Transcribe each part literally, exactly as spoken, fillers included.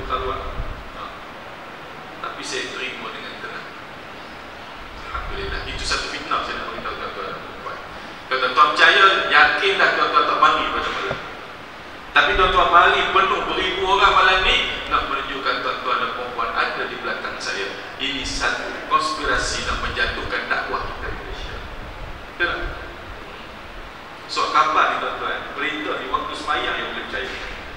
keluar. Ha. Tapi saya terima dengan tenang. Alhamdulillah. Itu satu fitnah saya nak beritahu tuan-tuan dan puan. Kalau tuan-tuan percaya, yakinlah tuan-tuan tak mari pada malam. Tapi tuan-tuan mari penuh beribu orang malam ni nak menunjukkan tuan-tuan dan puan ada di belakang saya. Ini satu konspirasi nak menjatuhkan dakwah kita di Malaysia. Betul tak? So kapan ni tuan-tuan? Perintah di waktu sembahyang yang boleh percaya.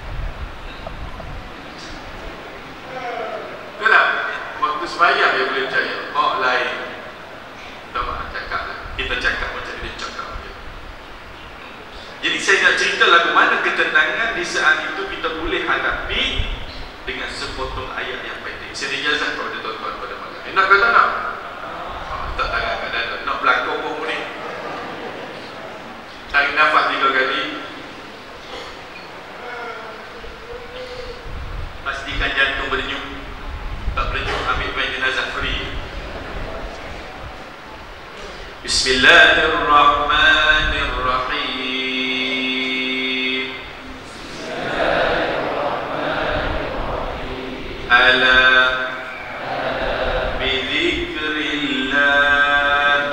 Betul tak? Waktu sembahyang yang boleh percaya. Oh lain. Tak maaf cakap lah. Kita cakap macam dia cakap. Jadi saya nak cerita lagu mana ketenangan di saat itu kita boleh hadapi dengan sepotong ayat yang pendek. Saya ijazah kepada tuan-tuan pada malam. Eh, nak kata nak? Oh, tak tangan kat dada. Nak berlakon pun ni. Tarik nafas tiga kali. Pastikan jantung berdenyut. Tak berdenyut, ambil bayi jenazah free. Bismillahirrahmanirrahim. Ala bizikrillah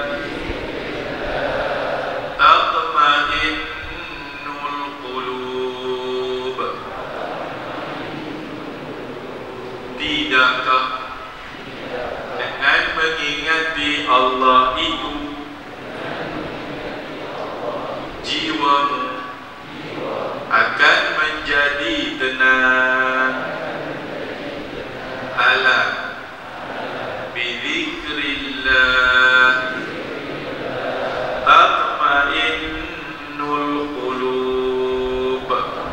tatma'innul qulub. Tidakkah dengan mengingati Allah itu jiwamu akan menjadi tenang. Ala bizikrillah tatma'innul qulub.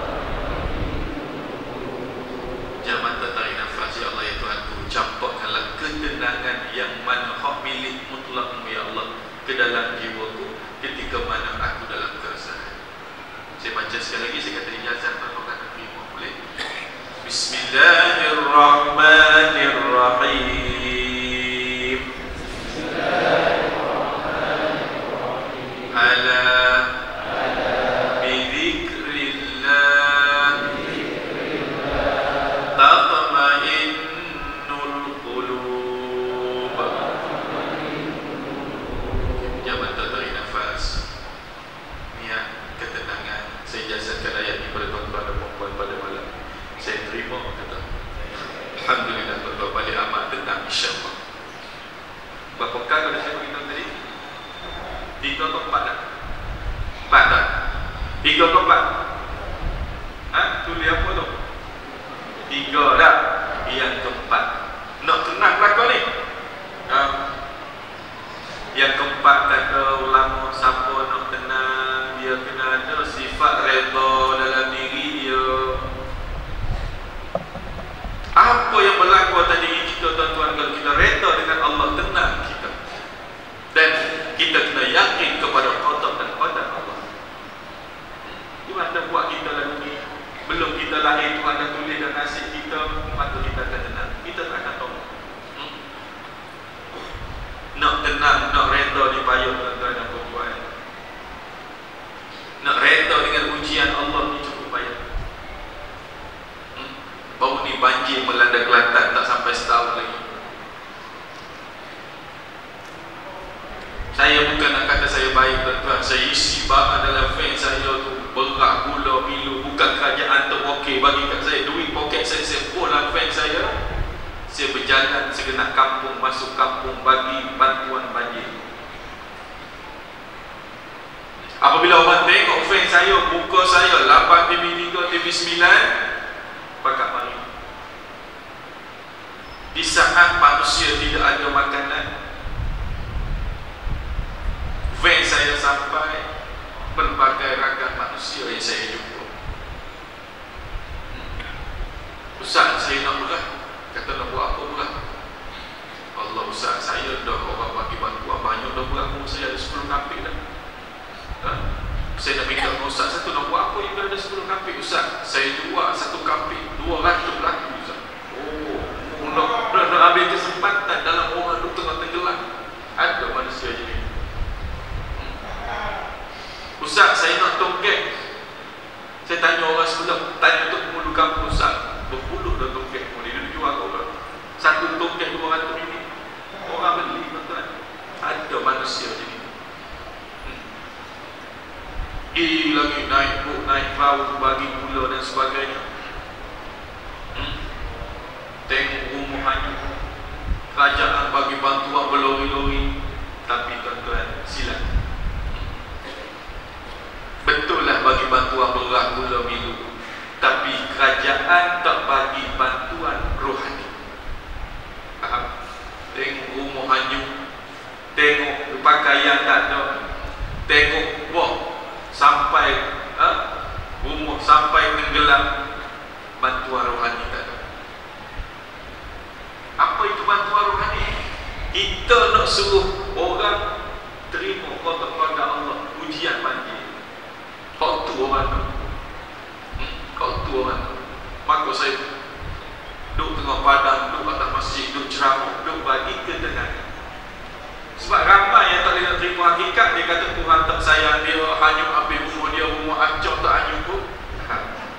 Jangan tarik nafas, ya Allah ya Tuhanku, campakkanlah ketenangan yang mana hak milik mutlakmu ya Allah ke dalam jiwaku ketika mana aku dalam keresahan. Saya baca sekali lagi, saya kata ijazah tuan-tuan dan puan boleh. Bismillahirrahmanirrahim. Bismillahirrahmanirrahim. Ala bizikrillah tatma'innul qulub. Jangan tarik nafas. Niat ketenangan. Saya ijazahkan ayat ini kepada tuan-tuan dan puan pada malam. Saya terima kata. Alhamdulillah tuan-tuan balik amat tentang insyaAllah. Berapa kali dah saya beritahu tadi? Tiga atau empat dah? Empat dah? Tiga atau empat? Ha? Tulis apa tu? Tiga dah? Yang keempat. Nak tenang belakang ni? Ha? Yang keempat kata ulama, siapa nak tenang, dia kena ada sifat redha dalam diri dia. Apa yang berlaku atas diri kita tuan-tuan, kalau kita reda dengan Allah, tenang kita. Dan kita kena yakin kepada qada dan qadar Allah. Tuhan dah buat kita lagu ni. Belum kita lahir, Tuhan dah tulis dan nasib kita, maka kita akan tenang. Kita tak akan tahu. Hmm? Nak tenang, nak reda di payung tuan-tuan dan puan. Nak reda dengan ujian Allah ni cukup payah. Baru ni banjir melanda Kelantan tak sampai setahun lagi. Saya bukan nak kata saya baik tuan-tuan. Saya isi barang dalam van saya tu, berak, gula, milu. Bukan kerajaan terwakil bagi kat saya. Duit poket saya, saya pun dalam van saya. Saya berjalan segenap kampung, masuk kampung bagi bantuan banjir. Apabila orang tengok van saya, muka saya lapan T V tiga, T V sembilan, pakat mari. Di saat manusia tidak ada makanan, van saya sampai, pelbagai ragam manusia yang saya jumpa. Ustaz, saya nak berat. Kata nak buat apa berat? Allah, Ustaz, saya dah orang bagi bantuan banyak dah berat pun. Saya ada sepuluh kampik dah. Ha? Saya nak minta dengan Ustaz, satu nak buat apa yang dah ada sepuluh kampik? Ustaz, saya jual satu kampik dua ratus laku Ustaz. Oh, nak, nak, nak ambil kesempatan dalam orang tu tengah tenggelam. Ada manusia je ni. Ustaz, saya nak tongkek. Saya tanya orang sebelah, tanya untuk penghulu kampung, Ustaz, berpuluh dah tongkek pun manusia jadi hmm. Pergi lagi naik buk, naik perahu, bagi pula dan sebagainya. hmm. Tengok rumah hanyut, kerajaan bagi bantuan berlori-lori. Tapi tuan-tuan, silap. Betul lah bagi bantuan beras, gula, milu, tapi kerajaan tak bagi bantuan rohani. Faham? Tengok rumah hanyut, tengok pakaian tak ada, tengok wah sampai ha? rumah sampai tenggelam, bantuan rohani tak ada. Apa itu bantuan rohani? Kita nak suruh orang terima kepada Allah ujian banjir. Kau tu orang tu hmm, Kau tu orang tu Maka saya duduk tengah padang, duduk atas masjid, duduk ceramah, duduk bagi ketenangan. Sebab ramai yang tak boleh nak terima hakikat. Dia kata Tuhan tak sayang dia, hanyut habis rumah dia, rumah Aceh tak hanyut pun. ha.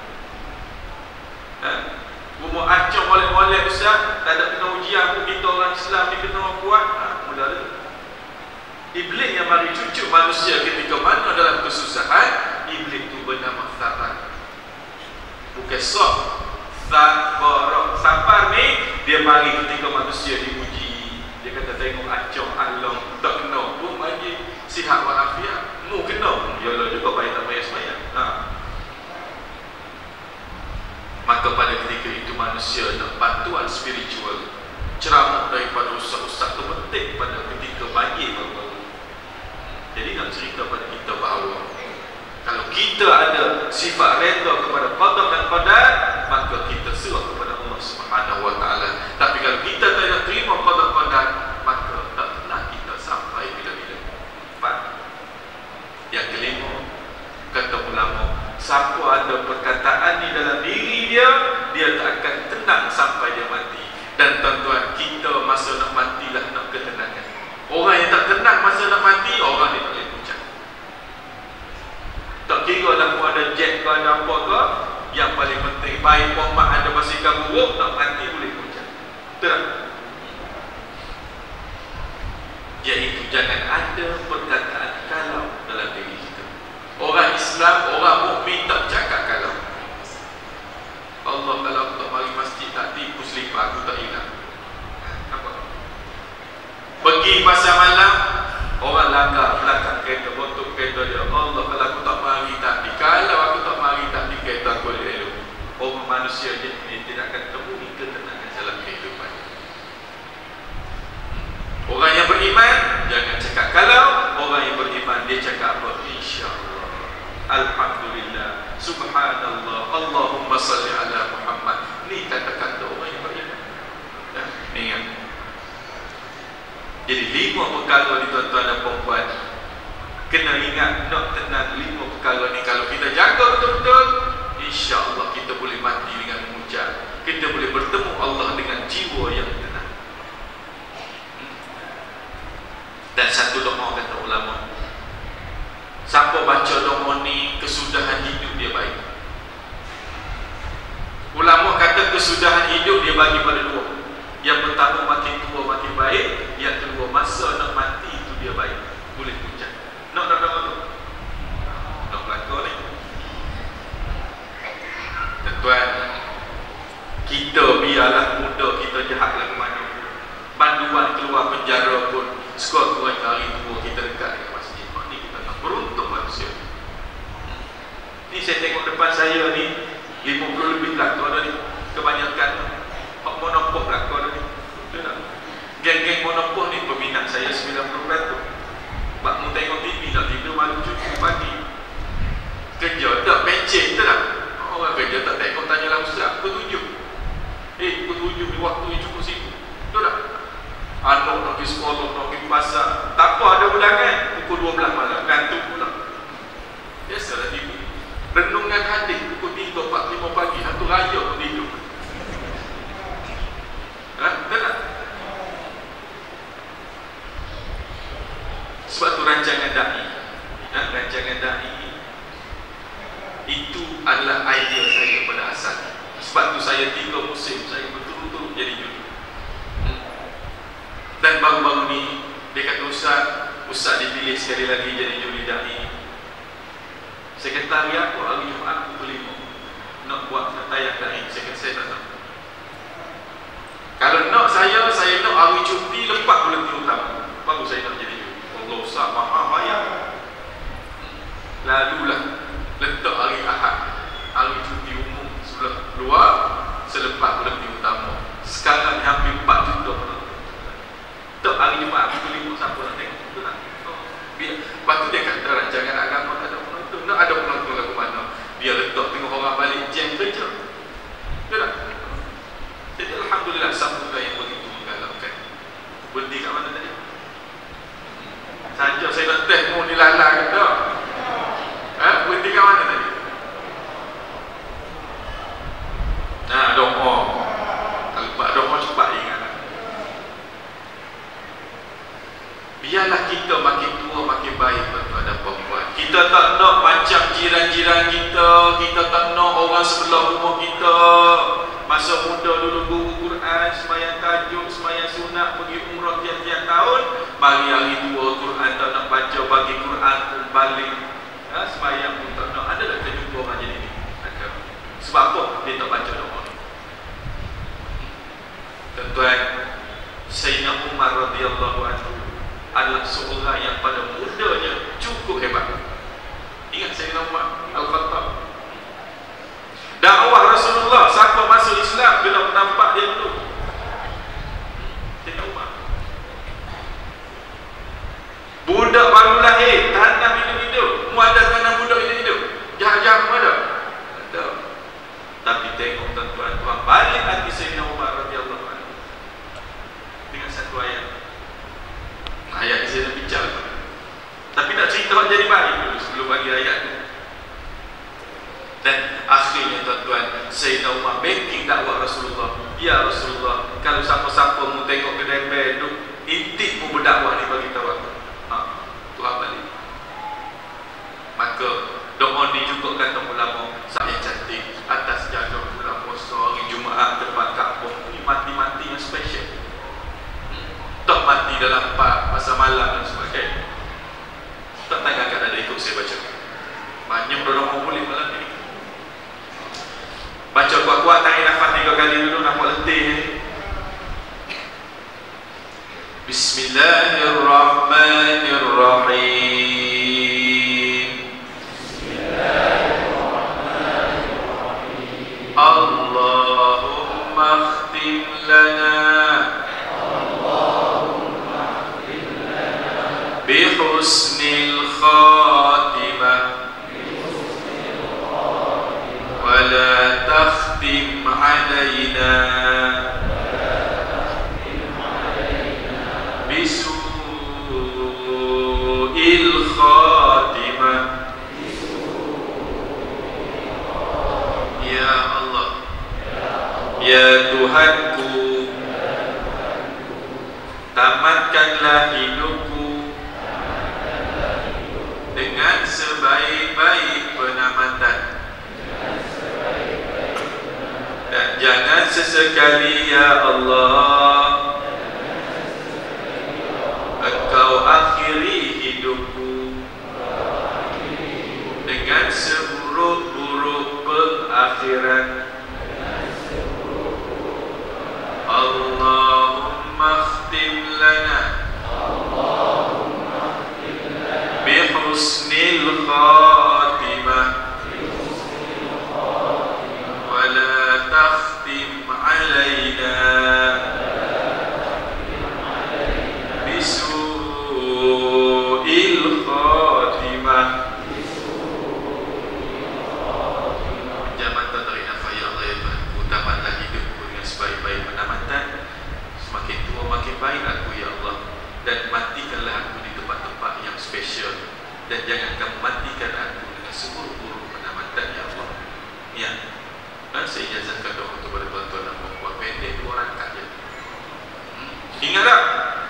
Ha? Rumah Aceh molek-molek Ustaz, tak ada kena ujian pun. Kita orang Islam ni kena orang kuat. ha, Mula tu Iblis yang mari cucuk manusia ketika mana dalam kesusahan. Iblis tu bernama Sabar. Bukan Sob, Sabar. Sabar ni dia mari ketika manusia diuji. Dia kata tengok Aceh alam tak kena pun bagi sihat walafiat. Mu kena, yalah juga baik tak payah sembahyang. ha. Maka pada ketika itu manusia nak bantuan spiritual. Ceramah daripada ustaz-ustaz tu penting pada ketika banjir baru-baru. Jadi nak cerita pada kita bahawa kalau kita ada sifat redha kepada qada dan qadar, maka kita serah kepada Allah Subhanahu Wa Taala. Tapi kalau kita tak nak terima qada qadar, maka tak pernah kita sampai bila-bila. Empat. Yang kelima, kata ulama, siapa ada perkataan ni dalam diri dia, dia tak akan tenang sampai dia mati. Dan tuan-tuan, kita masa nak matilah nak ketenangan. Orang yang tak tenang masa nak mati, orang ni tak boleh puncak. Tak kira lah pun ada jet ke ada apa ke, yang paling penting baik pun mak ada basikal buruk, nak mati boleh puncak. Betul tak? Iaitu jangan ada perkataan kalau dalam diri kita. Orang Islam, orang mukmin tak cakap kalau. Allah kalau aku tak mari masjid tak tipu selipar aku tak hilang. Apa? Pergi pasar malam, orang langgar belakang kereta, bontok kereta dia. Allah kalau aku tak mari tak di. Kalau aku tak mari tak di kereta aku elok. Orang manusia je ni tidak akan temui ketenangan dalam kehidupan. Orang yang beriman jangan cakap kalau. Orang yang beriman dia cakap apa? InsyaAllah, Alhamdulillah, Subhanallah, Allahumma salli ala Muhammad. Ni kata-kata orang yang beriman. Ya, ni ingat. Jadi lima perkara ni tuan-tuan dan puan-puan, kena ingat nak tenang lima perkara ni. Kalau kita jaga betul-betul, insya-Allah kita boleh mati dengan mengucap. Kita boleh bertemu Allah dengan jiwa yang tenang. Dan satu doa kata ulama, siapa baca doa ni kesudahan hidup dia baik. Ulama kata kesudahan hidup dia bagi pada dua. Yang pertama makin tua makin baik, yang kedua masa nak mati itu dia baik. Boleh puncak. Nak nak nak tu. Nak belakang ni. Tuan-tuan, kita biarlah muda kita jahatlah ke mana. Banduan keluar penjara pun sekurang-kurangnya hari tua kita dekat dengan masjid. Mak ni kita tak beruntung manusia. hmm. Ni saya tengok depan saya ni lima puluh lebih lah tu ada ni. Kebanyakan hak monopoh lah tu ada ni. Betul tak? Geng-geng monopoh ni peminat saya sembilan puluh peratus. Sebab mu tengok T V tak tidur malam cuci pagi. Kerja tak pencet tak? Orang kerja tak tengok tanyalah ustaz pukul tujuh. Eh pukul tujuh ni waktu yang cukup sibuk. Betul tak? Anak nak pergi sekolah, nak pergi pasar. Tak apa ada ulangan pukul dua belas malam, gantung pula. Biasalah T V. Renungan hadis pukul tiga empat puluh lima pagi, hantu raya pun tidur. Ha? Betul tak? Sebab tu rancangan da'i, ha? rancangan da'i itu adalah idea saya pada asalnya. Sebab tu saya tiga musim saya betul-betul jadi juru. Dan baru-baru ni dia kata ustaz, Ustaz dipilih sekali lagi jadi juri da'i. Saya kata hari apa? Hari Jumaat pukul lima nak buat tayang da'i. Saya kata saya tak nak. Kalau nak saya, saya nak hari cuti lepas bulan utama, baru saya nak jadi juri. Allah Ustaz mahal bayar. Lalulah letak hari Ahad, hari cuti umum sebelah luar selepas bulan utama. Sekarang ni hampir empat juta penonton. Tak hari Jumaat pukul lima siapa nak tengok? Betul tak? Oh, biar. Lepas tu dia kata rancangan agama tak ada penonton. Nak ada penonton lagu mana? Dia letak tengok orang balik jam kerja. Betul tak? Jadi alhamdulillah sambutan yang begitu menggalakkan. Berhenti kat mana tadi? Saja saya nak test mau dilalah ke tak? Ha? Berhenti kat mana tadi? Nah, doa. Kalau buat doa cepat ingat. Biarlah kita makin tua makin baik tuan-tuan dan puan-puan. Kita tak nak macam jiran-jiran kita, kita tak nak orang sebelah rumah kita. Masa muda dulu guru Quran, sembahyang tahajud, sembahyang sunat, pergi umrah tiap-tiap tahun. Mari hari tua Quran tak nak baca, bagi Quran pun balik. Ha, sembahyang pun tak nak. Ada tak kita jumpa orang jadi ni? Ada. Sebab apa? Dia tak baca doa ni. Tuan-tuan, Sayyidina Umar radhiyallahu anhu adalah seorang yang pada mudanya cukup hebat. Ingat Sayyidina Umar Al-Khattab. Dakwah Rasulullah siapa masuk Islam bila nampak dia dulu. Sayyidina Umar. Budak baru lahir, tanam hidup-hidup. Mu ada tanam budak hidup-hidup. Jahat-jahat mu ada? Ada. Tapi tengok tuan-tuan, tuan balik hati Sayyidina Umar radhiyallahu anhu dengan satu ayat. Ayat ni saya nak bincang, tapi nak cerita orang jadi baik dulu sebelum bagi ayat tu. Dan akhirnya tuan-tuan, Sayyidina Umar backing dakwah Rasulullah. Ya Rasulullah, kalau siapa-siapa mu tengok kedai duduk intip mu berdakwah ni, bagi tahu aku. Ha, Tuhan balik. Maka doa ni juga kata ulama saya cantik atas jaga bulan puasa hari Jumaat depan Kaabah ni, mati-mati yang special. Tak mati dalam masa malam dan sebagainya. Tak tanyakan ada ikut saya baca. Banyak orang boleh malam ni. Baca kuat-kuat, tarik nafas tiga kali dulu, nampak letih. Bismillahirrahmanirrahim. Bismillahirrahmanirrahim. Allahumma khtim lana بحسن الخاتمة ولا تختم علينا بسوء الخاتمة يا الله يا Tuhanku, tamatkanlah hidupku dengan sebaik-baik penamatan, dan jangan sesekali ya Allah Engkau akhiri hidupku dengan seburuk-buruk pengakhiran. Allahumma khtim lana بحسن الخاتمة ولا تختم علينا بسوء الخاتمة. Jangan tarik nafas ya Allah, ya Tuhan, utamakan hidupku dengan sebaik-baik penamatan. Semakin tua makin baik aku ya Allah, dan matikanlah aku di tempat-tempat yang spesial, dan jangan kamu matikan aku dengan seburuk-buruk penamatan ya Allah. Ya, dan saya ijazahkan doa kepada tuan-tuan dan puan-puan, pendek dua rakaat je. Hmm. Ingat tak?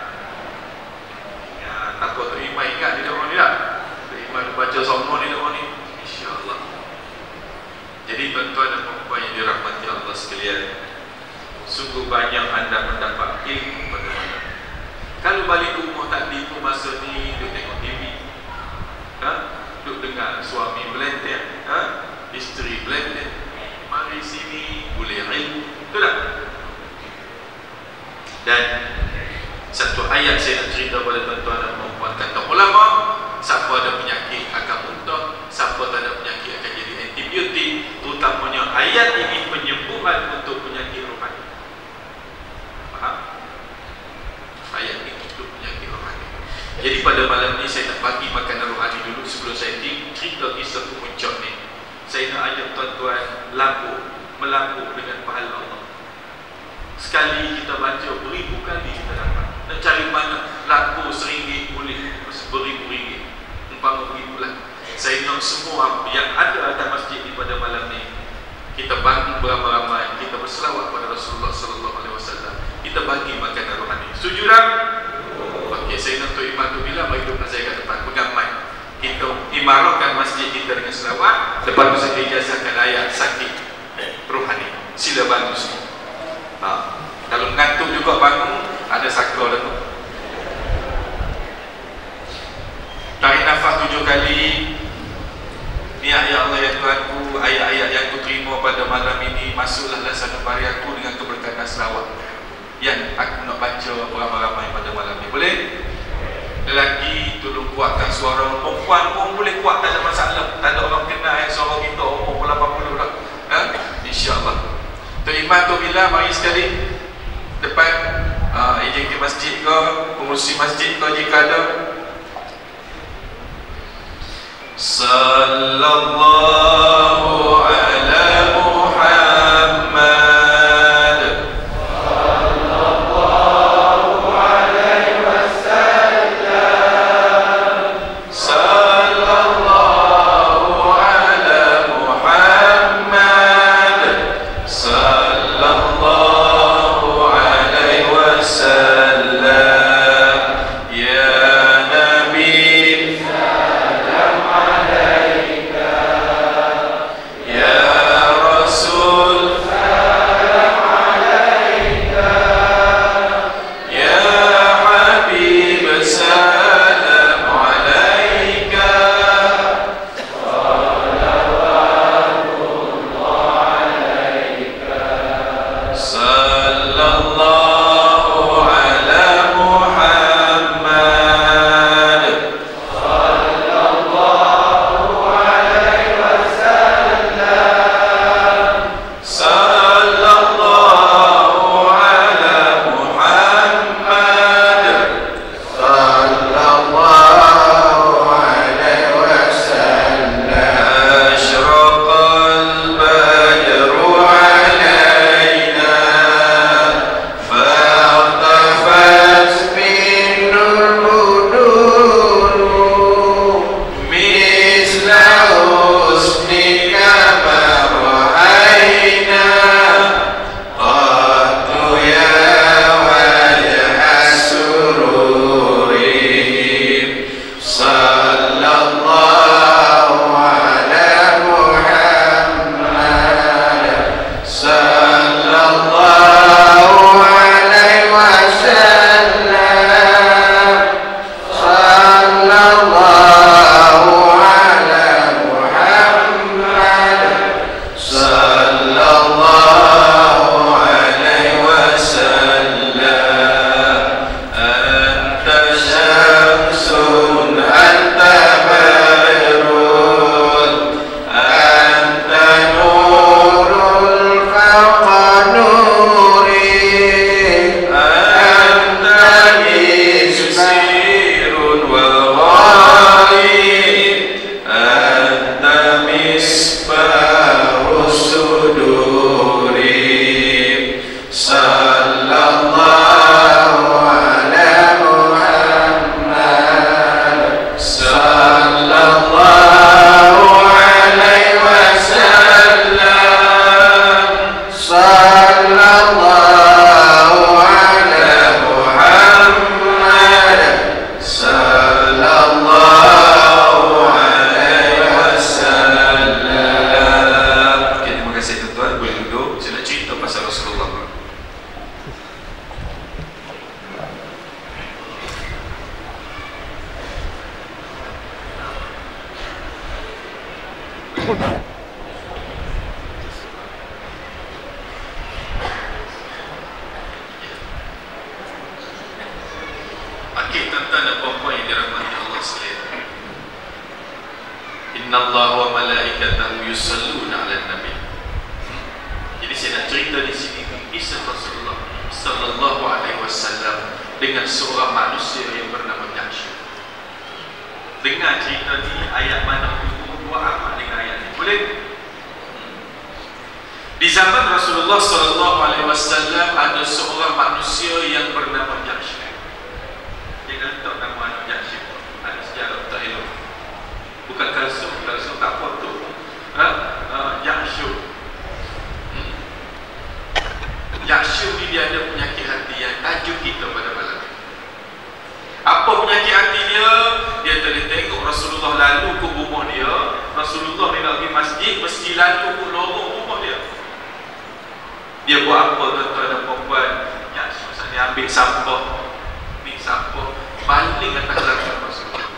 Ingat. Apa tu Iman ingat di doa ni tak? Iman baca semua di doa ni, insya-Allah. Jadi tuan-tuan dan puan-puan yang dirahmati Allah sekalian, sungguh banyak anda mendapat ilmu pada malam. Kalau balik rumah tak tipu masa ni, duk tengok T V, ha? Duk dengar suami belenting, ha? Isteri belenting, mari sini boleh ilmu, betul tak? Dan satu ayat saya nak cerita pada tuan-tuan dan puan-puan, kata ulama, siapa ada penyakit akan muntah, siapa tak ada penyakit akan jadi antibiotik. Terutamanya ayat ini penyembuhan untuk penyakit rohani. Faham? Ayat ini untuk penyakit rohani. Jadi pada malam ni saya nak bagi makanan rohani dulu sebelum saya cerita kisah pemuncak ni. Saya nak ajak tuan-tuan labur, melabur dengan pahala Allah. Sekali kita baca, beribu kali kita dapat. Nak cari mana laku seringgit boleh beribu ringgit, umpama begitulah. Saya nak semua yang ada atas masjid ni pada malam ni, kita bangun beramai-ramai, kita berselawat pada Rasulullah sallallahu alaihi wasallam, kita bagi makanan rohani. Setuju tak? Okey, saya nak Tok Imam tu bila bagi duduk saya kat depan pegang mic. Kita imarahkan masjid kita dengan selawat, lepas tu saya ijazahkan ayat sakit rohani. Sila bantu semua. Ha. Kalau ngantuk juga bangun, ada sakra dah tu. Tarik nafas tujuh kali. Niat ya Allah ya Tuhanku, ayat-ayat yang ku terima pada malam ini masuklah dalam sanubari aku dengan keberkatan selawat yang aku nak baca beramai-ramai pada malam ini. Boleh? Lelaki tolong kuatkan suara, perempuan pun boleh kuat, tak ada masalah. Tak ada orang kenal yang suara kita umur lapan puluh dah. Ha? InsyaAllah. Tok Imam tu bila mari sekali depan uh, ejen ke masjid ke, pengurusi masjid ke jika ada. Sallallahu ala Muhammad, sallallahu alaihi wasallam, sallallahu ala Muhammad, sallallahu alaihi wasallam. Ya Nabi, salam alaika. Ya Rasul, salam alaika. Ya Habib, salam alaika. Salawatullah alaika. Sallallahu ala Muhammad, sallallahu alaihi wasallam, sallallahu ala Muhammad, sallallahu alaihi wasallam. Ashraqal badru alaina Okey, tuan-tuan dan puan-puan yang dirahmati Allah sekalian. Innallaha wa malaikatahu yusalluna 'alan nabi. Jadi saya nak cerita di sini kisah Rasulullah sallallahu alaihi wasallam dengan seorang manusia yang bernama Jahsy. Dengar cerita ni, ayat mana tu buat apa dengan ayat ni? Boleh? Di zaman Rasulullah sallallahu alaihi wasallam ada seorang manusia yang bernama Jahsy. Jangan letak nama anak Jahsy. Ada sejarah tak elok. Bukan kalsum, kalsum tak apa tu. Ha? Uh, Jahsy. Hmm. Jahsy ni dia ada penyakit hati yang tajuk kita pada malam. Apa penyakit hati dia? Dia tadi tengok Rasulullah lalu ke rumah dia. Rasulullah ni nak pergi masjid, mesti lalu ke lorong rumah dia. Dia buat apa tuan-tuan dan puan-puan? Jahsy ni ambil sampah. Ni sampah baling atas belakang Rasulullah.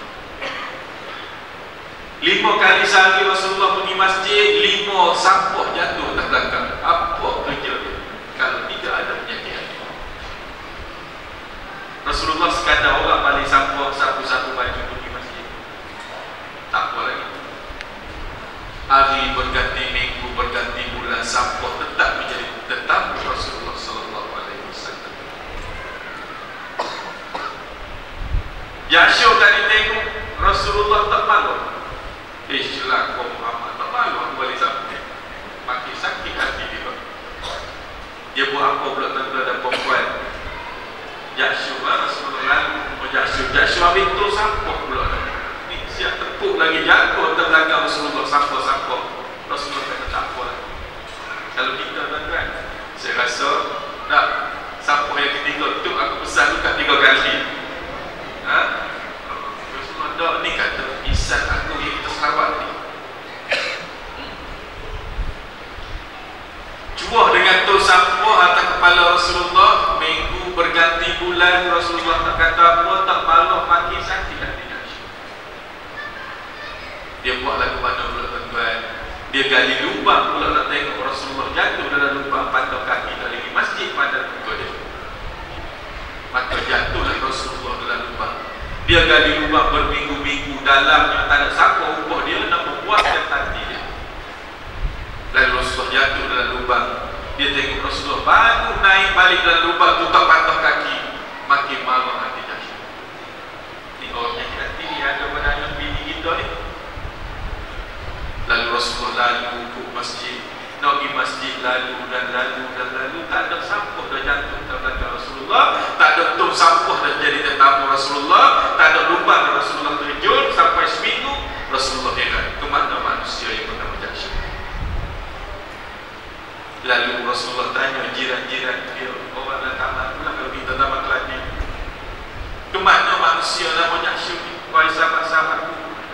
Lima kali sehari Rasulullah pergi masjid, lima sampah jatuh atas belakang. Apa kerja dia? Kalau tidak ada penyakit hati. Rasulullah sekadar orang balik sampah satu-satu baju pergi masjid. Tak apa lagi. Hari berganti minggu, berganti bulan, sampah tetap menjadi tetap Rasulullah sallallahu alaihi wasallam. Jahsy tadi tengok Rasulullah tak malu. Eh, silakan kau Muhammad tak malu aku balik sampah. Makin sakit hati dia. Dia buat apa pula tuan-tuan dan puan-puan? Jahsy lah Rasulullah lalu. Oh Jahsy, Jahsy ambil tu sampah pula. Ni siap tepuk lagi jatuh atas belakang Rasulullah sampah-sampah. Rasulullah kata tak apa lagi. Kalau kita tuan-tuan, saya rasa tak sampah yang ketiga tu aku pesan tu kat tiga kali. Ha? Rasulullah tak ni kata isan aku yang kita sahabat ni. Hmm. Cuah dengan tu sampah atas kepala Rasulullah. Minggu berganti bulan Rasulullah tak kata apa, tak malu, makin sakit hati Jahsy. Dia buat lagu mana pula tuan-tuan? Dia gali lubang pula nak tengok Rasulullah jatuh dalam lubang, patah kaki tak lagi masjid pada muka dia. Maka jatuhlah Rasulullah dalam lubang. Dia gali lubang berminggu-minggu, dalamnya tak ada siapa ubah dia nak memuaskan hati dia. Lalu Rasulullah jatuh dalam lubang. Dia tengok Rasulullah baru naik balik dalam lubang tu tak patah kaki. Makin marah hati Jahsy. Ni orang yang hati ni ada pada anak bini kita ni. Lalu Rasulullah lalu ke masjid. Nak pergi masjid lalu dan lalu dan lalu. Tak ada sampah dah jatuh dalam belakang Rasulullah. Tak ada tong sampah dah jadi tetamu Rasulullah. Tak ada lubang dah Rasulullah terjun. Sampai seminggu Rasulullah heran. Ke mana manusia yang bernama Jahsy? Lalu Rasulullah tanya jiran-jiran dia, orang dalam taman pula kalau kita taman Keladi. Ke mana manusia nama Jahsy ni? Wahai sahabat-sahabatku.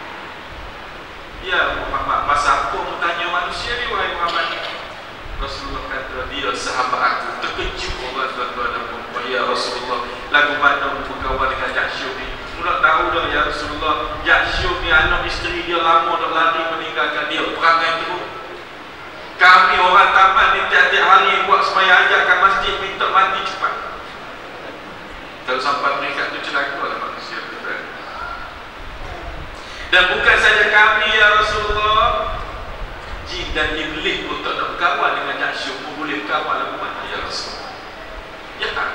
Ya Muhammad, masa apa mu tanya manusia ni wahai Muhammad? Rasulullah kata dia sahabat aku. Terkejut orang tuan-tuan dan puan-puan. Ya Rasulullah, lagu mana mu berkawan dengan Jahsy ni? Mu nak tahu dah ya Rasulullah, Jahsy ni anak isteri dia lama dah lari meninggalkan dia, perangai teruk. Kami orang taman ni tiap-tiap hari buat sembahyang ajakkan masjid minta mati cepat. Kalau sampai mereka tu celaka lah manusia tu kan. Dan bukan saja kami ya Rasulullah, jin dan iblis pun tak nak berkawan dengan Jahsy pun boleh berkawan lagu mana ya Rasulullah. Ya tak?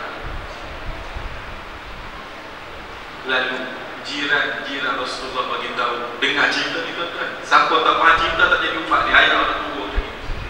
Lalu jiran-jiran Rasulullah bagi tahu, dengar cerita ni tuan-tuan. Siapa tak faham cerita tak jadi umat ni, ayat orang tua ni.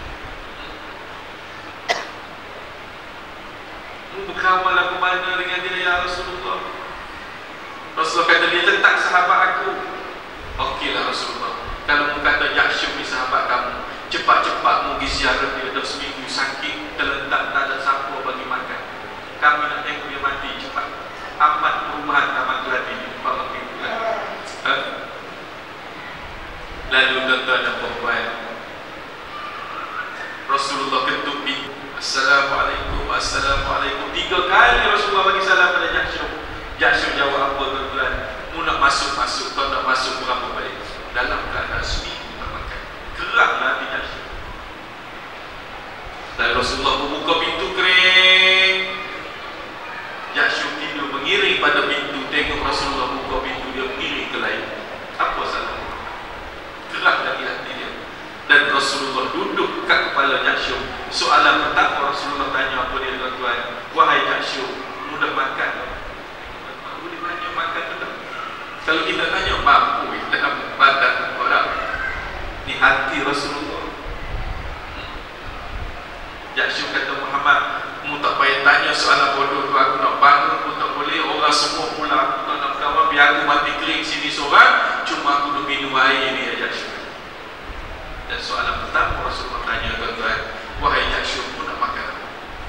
Berkawan lagu mana dengan dia ya Rasulullah? Rasulullah kata dia tetap sahabat aku. Okeylah Rasulullah, kalau mu kata Jahsy ni sahabat kamu, cepat-cepat mu pergi ziarah dia. Dah seminggu sakit, terlentak, tak ada siapa bagi makan. Kami nak tengok dia mati cepat. Amat perumahan taman Keladi ni empat minggu lagi. Ha? Lalu tuan-tuan dan puan-puan, Rasulullah ketuk pintu. Assalamualaikum, Assalamualaikum. Tiga kali Rasulullah bagi salam pada Jahsy. Jahsy jawab apa tuan-tuan? Mu nak masuk-masuk, kau nak masuk berapa baik? Dalam keadaan seminggu tak makan. Geraklah hati Jahsyum. Dan Rasulullah membuka pintu kering. Jahsyum tidur mengiring pada pintu. Tengok Rasulullah buka pintu, dia mengiring ke lain. Apa salah? Gerak dari hati dia. Dan Rasulullah duduk kat kepala Jahsyum. Soalan pertama Rasulullah tanya apa dia, tuan-tuan? Wahai Jahsyum, mudah makan? Boleh tanya makan tu tak? Kalau kita tanya, mampu dalam badan orang. Ni hati Rasulullah. Jahsyum kata, Muhammad, mu tak payah tanya soalan bodoh tu. Aku nak bangun pun tak boleh. Orang semua pula aku tak nak kawan. Biar aku mati kering sini seorang. Cuma aku nak minum air ni, ya Jahsyum. Dan soalan pertama Rasulullah tanya, tuan-tuan, wahai Jahsyum, mu nak makan apa?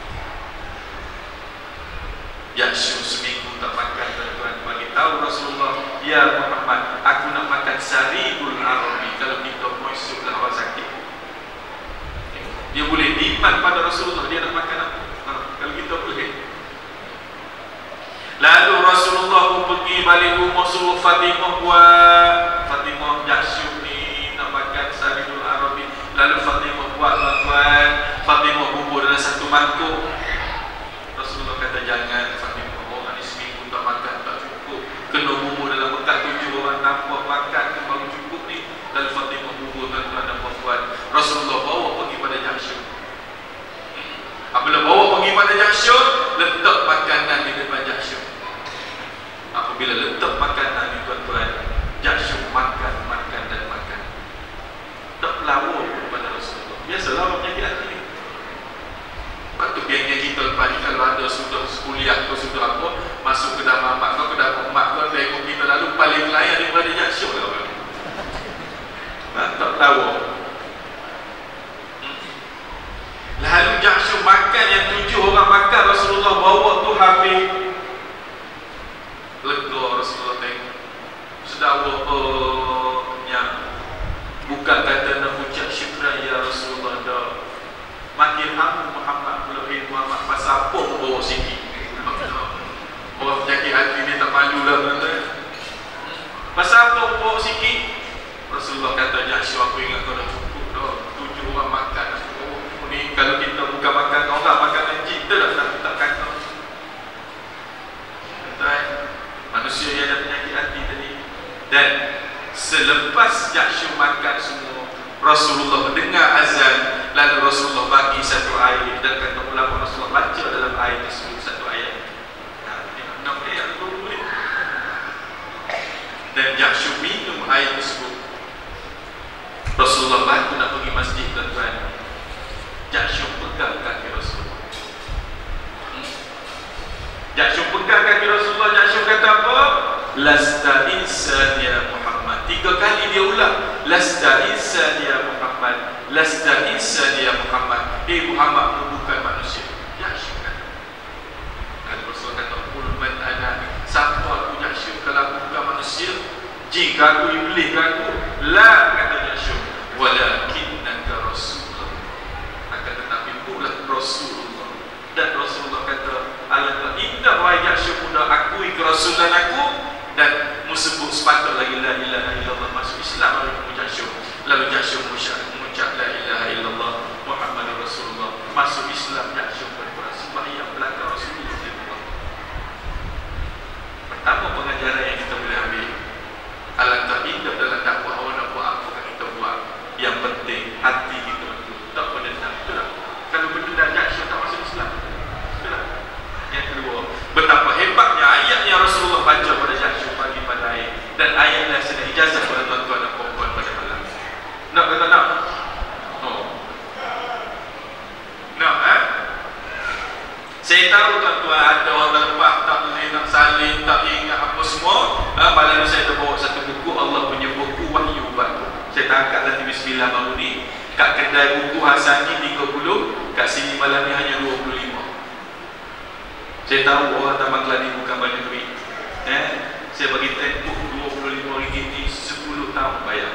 Jahsyum seminggu tak makan, tuan-tuan. Bagi tahu Rasulullah, ya Muhammad, aku nak makan saribul arabi. Kalau kita musuh lah orang sakit, dia boleh diiman pada Rasulullah, dia nak makan apa? Ha, kalau kita boleh. Lalu Rasulullah pun pergi balik rumah, suruh Fatimah buat. Fatimah, Jahsyum ni nak makan saribul arabi. Lalu Fatimah buat, tuan-tuan. Fatimah bubur dalam satu mangkuk. Rasulullah kata, jangan Fatimah, orang ni seminggu tak makan tak cukup. Kena bubur dalam bekas tujuh orang nampak makan tu baru cukup ni. Lalu Fatimah bubur, tuan-tuan dan puan-puan. Rasulullah bawa pergi pada Jahsyum. Apabila bawa pergi pada Jahsyum, letak makanan di depan Jahsyum. Apabila letak makanan ni, tuan-tuan, Jahsyum makan, makan dan makan. Tak pelawar kepada Rasulullah. Biasalah orang penyakit hati ni. Lepas tu geng-geng kita lepas ni, kalau ada sudah kuliah atau sudah apa, masuk ke dalam mak kau, ke dalam mak kau, tengok kita lalu paling layak daripada Jahsyum lah orang. Ha, tak pelawar. Lalu Jahsyum makan, yang tujuh orang makan Rasulullah bawa tu habis. Lega Rasulullah tengok. Sedar oh, yang bukan kata nak ucap syukran ya Rasulullah dah. Makin hamu Muhammad pula, eh Muhammad pasal apa pun bawa sikit. Orang penyakit hati ni tak malu lah, tuan-tuan. Pasal apa pun bawa sikit. Rasulullah kata, Jahsyum, aku ingat kau dah cukup dah. Tujuh orang makan. Ni kalau kita bukan makan orang, makan jin tu dah tak tak kata. Tuan, manusia yang ada penyakit hati tadi. Dan selepas Jahsyum makan semua, Rasulullah dengar azan. Lalu Rasulullah bagi satu air. Dan kata ulama, Rasulullah baca dalam air tersebut satu ayat. Enam ayat tu boleh. Dan Jahsyum minum air tersebut. Rasulullah bantu nak pergi masjid, tuan-tuan. Jahsyum pegang kaki Rasulullah. hmm. Jahsyum pegang kaki Rasulullah. Jahsyum kata apa? Lasta insan ya Muhammad. Tiga kali dia ulang. Lasta insan ya Muhammad. Lasta insan ya Muhammad. Eh Muhammad, mu bukan manusia. Jahsyum kata. Dan Rasulullah kata, Qul man ana. Siapa aku Jahsyum kalau aku bukan manusia? Jin ke aku, iblis ke aku? La, kata Jahsyum. Walakinnaka Rasulullah. Akan tetapi bulah Rasulullah. Dan Rasulullah kata, alangkah indah wahai Jahsyum, mudah akui kerasulan aku. Dan mu sebut sepatut lagi la ilaha illallah, masuk Islam. Lalu Jahsyum Lalu Jahsyum mengucap la ilaha illallah Muhammadur Rasulullah, masuk Islam. Jahsyum berperang sembahyang belakang Rasulullah. Pertama pengajaran yang kita boleh ambil, alangkah indah dalam dakwah. Orang nak buat apa kan kita buat. Yang penting hati kita betul, tak berdendam. Betul tak? Kalau berdendam, Jahsyum tak masuk Islam. Betul tak? Yang kedua, betapa hebatnya ayat yang Rasulullah baca pada Jahsyum pagi pada air. Dan ayatlah sedang ijazah pada tuan-tuan dan puan-puan pada malam. Nak kata nak? Oh. Nak eh? Saya tahu tuan-tuan ada orang terlepas tak boleh nak salin, tak ingat apa semua. Ha, malam ni saya terbawa satu buku, Allah punya buku Wahyu Baru. Saya tangkap dah T V sembilan baru ni. Kat kedai buku Hasani tiga puluh, kat sini malam ni hanya dua puluh lima. Saya tahu orang Taman Keladi bukan banyak duit. Eh, saya bagi tempoh dua puluh lima ringgit ni sepuluh tahun bayar.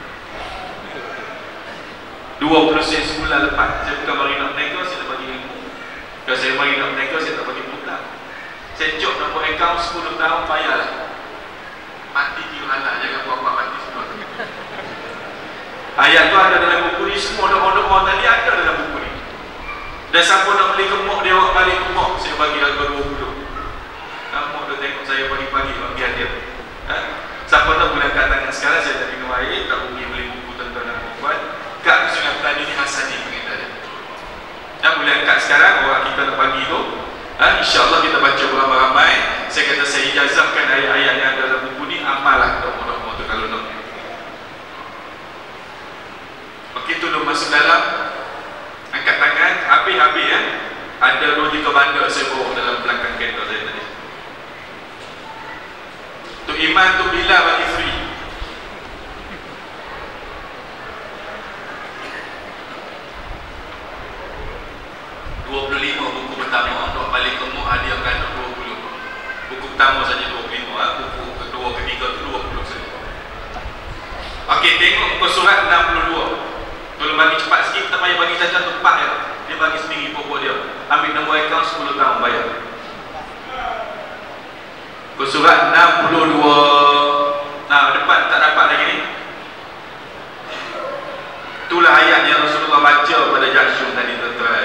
dua puluh sen sebulan lepas. Saya bukan bagi nak nego, saya tak bagi ilmu. Kalau saya bagi nak nego, saya tak bagi hutang. Saya cok nak buat akaun sepuluh tahun bayarlah. Mati kira halal, jangan buat-buat mati semua. Ayat tu ada dalam buku ni, semua doa-doa tadi ada dalam buku ni. Dan siapa nak beli kemok dia awak balik kemok, saya bagi harga dua puluh. Kemok tu tengok saya pagi-pagi bagi hadiah. Ha? Siapa nak boleh angkat tangan sekarang, saya tak minum air, tak pergi beli buku tuan-tuan dan puan. Kak Sungai Petani ni Hasani pengendah dia. Dan boleh angkat sekarang orang kita nak bagi tu. Ha? InsyaAllah kita baca beramai-ramai. Saya kata saya ijazahkan ayat-ayat yang ada dalam buku ni, amallah doa-doa tu kalau nak. Okey, tolong masuk dalam. Angkat tangan, habis-habis ya. Ada dua tiga bandar saya bawa dalam belakang kereta saya tadi. Tu Iman tu bila bagi free. dua puluh lima buku pertama, untuk balik kemuk hadiahkan dua puluh. Buku pertama saja dua puluh lima, ha? Buku kedua, ketiga tu dua puluh saja. Okey, tengok muka surat enam puluh dua. Tolong bagi cepat sikit, tak payah bagi saja tempat ya. Dia bagi sendiri pokok dia. Ambil nombor akaun sepuluh tahun bayar. Muka surat enam puluh dua. Nah, depan tak dapat lagi ni. Itulah ayat yang Rasulullah baca pada Jahsyum tadi tuan-tuan.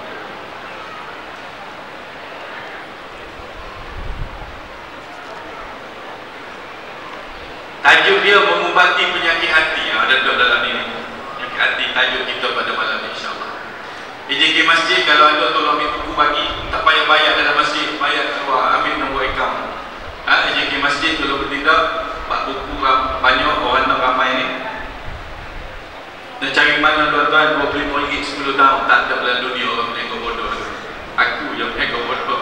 Tajuk dia mengubati penyakit hati. Ada duduk dalam ni. Penyakit hati, tajuk kita pada malam ni insyaAllah. E J K Masjid, kalau ada tolong ambil buku bagi. Tak payah bayar dalam masjid, bayar keluar, ambil nombor akaun. Ha, E J K Masjid kalau bertindak, buat buku banyak, orang nak ramai ni. Dan cari mana tuan-tuan, dua puluh lima ringgit sepuluh tahun. Tak ada dalam dunia orang menegak bodoh. Aku yang menegak bodoh.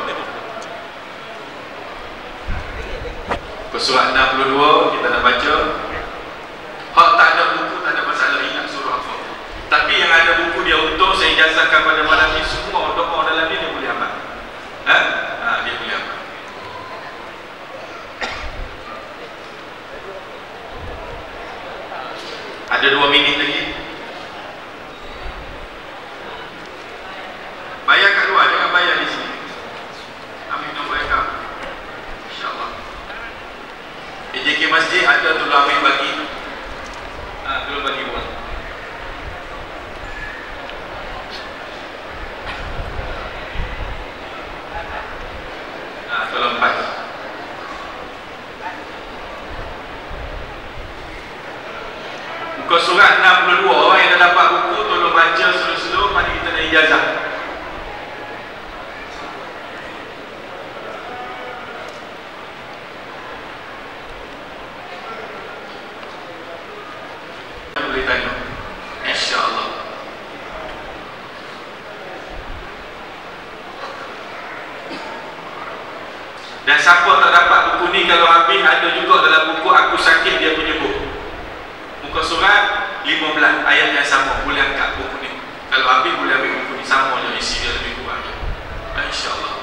Surat enam puluh dua kita nak baca. Hak tak ada buku, tak ada masalah, ingat surah apa. Tapi yang ada buku dia untuk saya ijazahkan pada malam ni, semua doa dalam ni dia boleh amal. Ha? Ha, dia boleh amal. Ada dua minit lagi. Bayar kat luar, jangan bayar di sini. Ambil nombor akaun. InsyaAllah. E J K Masjid ada tu ambil bagi. Ha, tu bagi buat. Ha, tolong pas. Muka surat enam puluh dua, orang yang dah dapat buku tolong baca slow-slow, mari kita nak ijazah. Dan siapa tak dapat buku ni, kalau habis ada juga dalam buku Aku Sakit Dia Penyembuh. Muka surat lima belas, ayat yang sama. Boleh angkat buku ni. Kalau habis boleh ambil buku ni, sama je, isi dia lebih kurang je. InsyaAllah.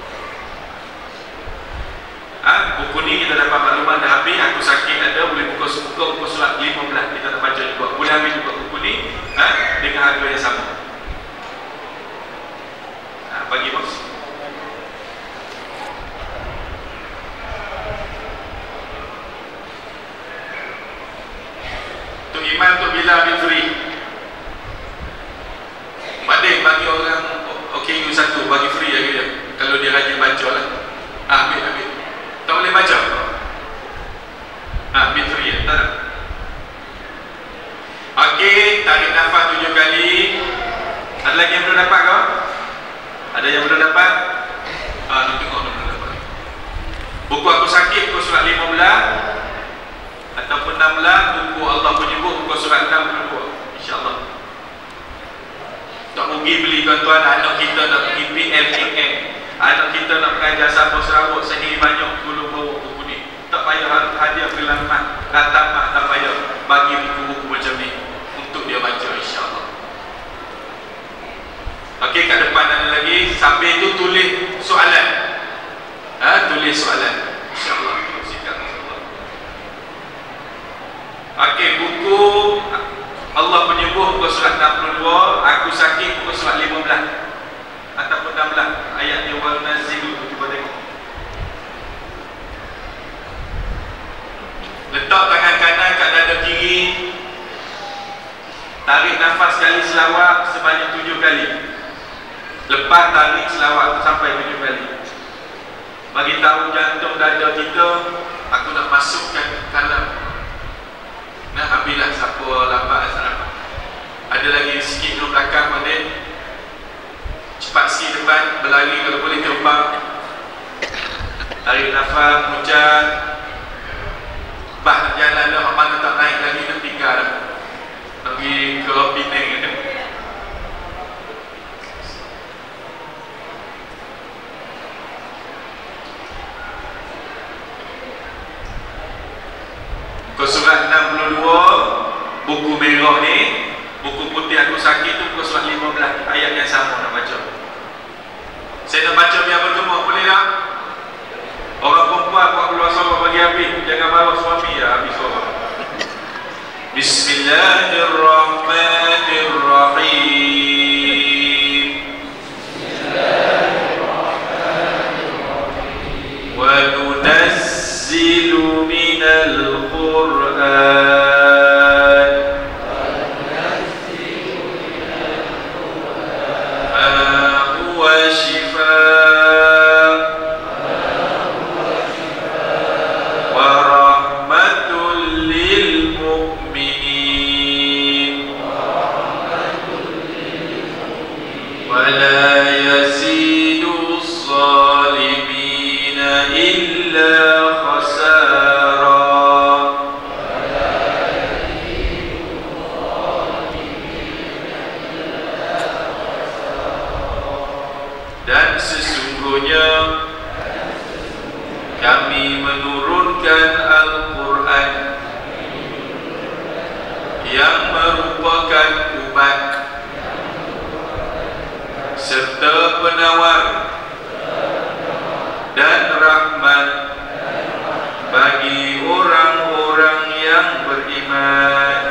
Ha, buku ni kita dapat maklumat dah habis. Aku Sakit ada, boleh buka buka muka surat lima belas, kita nak baca juga. Boleh ambil juga buku ni, ha, dengan harga yang sama. Ha, bagi bos. Iman tu bila ambil free. Badai bagi orang O K U satu, bagi free lagi dia. Kalau dia rajin baca lah. Ha, ambil, ambil. Tak boleh baca? Ha, ambil free ya? Tak ada. Okey, tarik nafas tujuh kali. Ada lagi yang belum dapat kau? Ada yang belum dapat? Ha, tu tengok belum dapat. Buku Aku Sakit, buku surat lima belas ataupun enam belas, buku Allah Penyembuh, buku surat enam puluh dua. InsyaAllah. Tak rugi beli tuan-tuan. Anak kita nak pergi P L K M, anak kita nak mengajar Sabah Sarawak sehari banyak, dulu bawa buku ni. Tak payah hadiah pelamat, katamat, tak payah. Bagi buku-buku macam ni untuk dia baca insyaAllah. Okey, kat depan ada lagi. Sambil tu tulis soalan. Ha, tulis soalan insyaAllah. Okey, buku Allah Penyembuh, buku surat enam puluh dua, Aku Sakit, buku surat lima belas ataupun enam belas, ayat dia wal nazilu. Cuba tengok. Letak tangan kanan kat dada kiri. sekali selawat sebanyak tujuh kali. Lepas tarik selawat tu sampai tujuh kali. Bagi tahu jantung dada kita, aku nak masukkan kalam. Nah, ambillah siapa lambat asal. Ada lagi sikit ke belakang pada. Cepat sikit depan, berlari kalau boleh terbang. Tarik nafas, hujan. Bah jalan dah, mana tak naik lagi nak tinggal dah. Pergi ke Penang ni. Muka surat enam puluh dua, buku merah ni, buku putih aku sakit tu muka surat lima belas, ayat yang sama nak baca. Saya nak baca biar bergema, boleh tak? Orang perempuan buat keluar suara bagi habis, jangan bawa suami ya, habis suara. Bismillahirrahmanirrahim. Bismillahirrahmanirrahim. Wa nunazzilu minal Qur'an ma huwa shifaa wa rahmatul lil mu'minin wa la yazidu az-zalimina illa khasara. Dan sesungguhnya kami menurunkan Al-Quran yang merupakan ubat serta penawar dan rahmat bagi orang-orang yang beriman.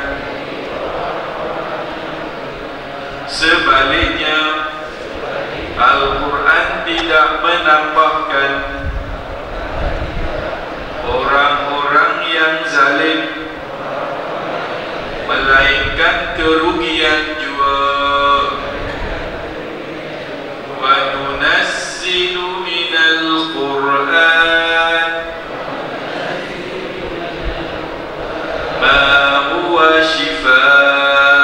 Sebaliknya, Al-Quran tidak menambahkan orang-orang yang zalim, melainkan kerugian jua. Wa nunazzilu minal Qur'an ma huwa shifaa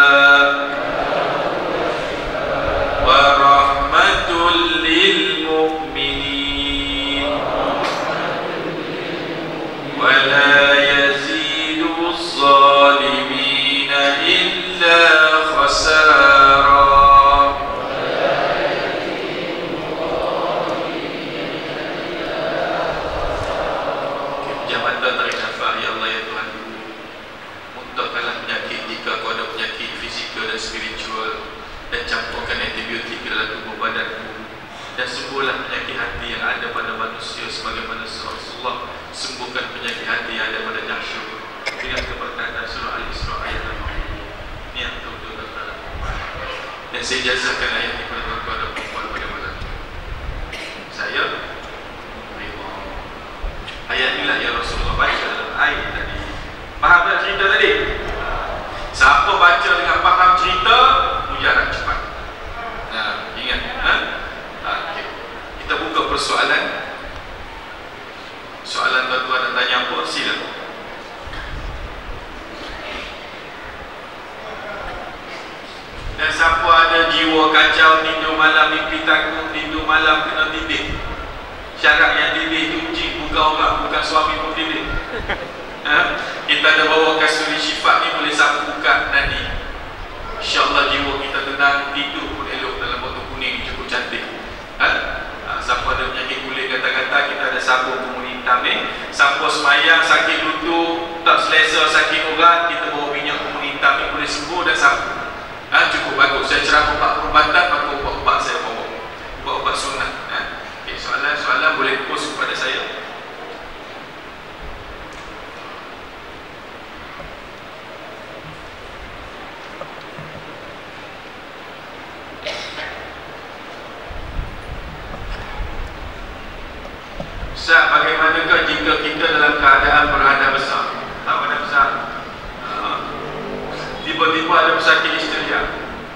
dan sembuhlah penyakit hati yang ada pada manusia sebagaimana Rasulullah sembuhkan penyakit hati yang ada pada Jahsyur dengan keberkatan surah Al-Isra ayat enam puluh. Ini yang betul-betul terdapat. Dan saya jazakan ayat ini kepada tuan-tuan dan puan pada malam saya terima. Ayat inilah yang Rasulullah baca dalam ayat tadi. Faham tak cerita tadi? Siapa baca dengan faham cerita, mujarab cepat. Nah, ingat, ha? Okay. Kita buka persoalan. Soalan tuan-tuan dan tanya apa? Sila. Dan siapa ada jiwa kacau, tidur malam mimpi takut, tidur malam kena tindik. Syarat yang tindik itu cik, bukan orang, bukan suami pun tindik. Ha? Kita ada bawa kasuri syifat ni boleh sapu buka nadi. InsyaAllah jiwa kita tenang, tidur pun elok dalam botol kuning cukup cantik. Ha? Ha, siapa ada penyakit kulit gata-gata, kita ada sabun pemulih hitam ni. Siapa semayang sakit lutut, tak selesa, sakit urat, kita bawa minyak pemulih hitam ni boleh sembuh dan sapu. Ha, cukup bagus. Saya ceramah empat perubatan, maka ubat-ubat saya bawa. Ubat-ubat sunnah. Ha? Okay, soalan-soalan boleh post kepada saya. Ustaz, bagaimanakah jika kita dalam keadaan berada besar? Tak ada besar. Tiba-tiba ada pesakit histeria.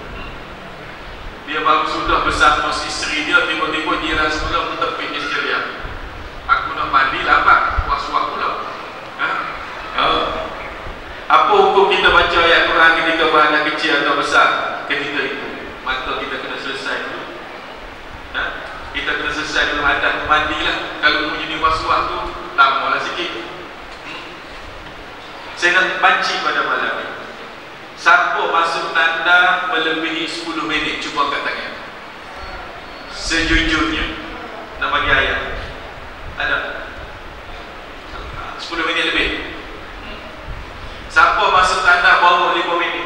Dia baru sudah bersama isteri dia, tiba-tiba jiran semula mentepik isteri dia. Aku nak mandi lambat, was-was pula. Ha? Ha? Apa hukum kita baca ayat Quran ketika beranak kecil atau besar? Ketika itu maka kita kena selesai dulu. Ha? Kita kena selesai dulu hadat mandilah. Kalau punya ni was-was tu lamalah sikit. hmm. Saya nak banci pada malam ni, siapa masuk tanda melebihi sepuluh minit, cuba angkat tangan. Sejujurnya nak bagi ayat ada sepuluh minit lebih. hmm. Siapa masuk tanda bawah lima minit?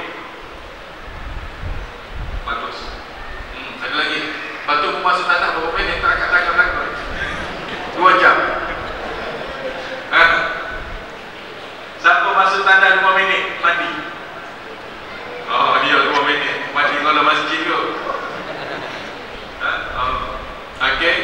Bagus. hmm. Ada lagi. Lepas tu masuk tanda berapa minit, tak angkat tangan takut. Dua jam. Ha? Siapa masuk tanda lima minit mandi? Oh, dia dua minit mandi kalau masjid tu. Ha? Oh. Okey.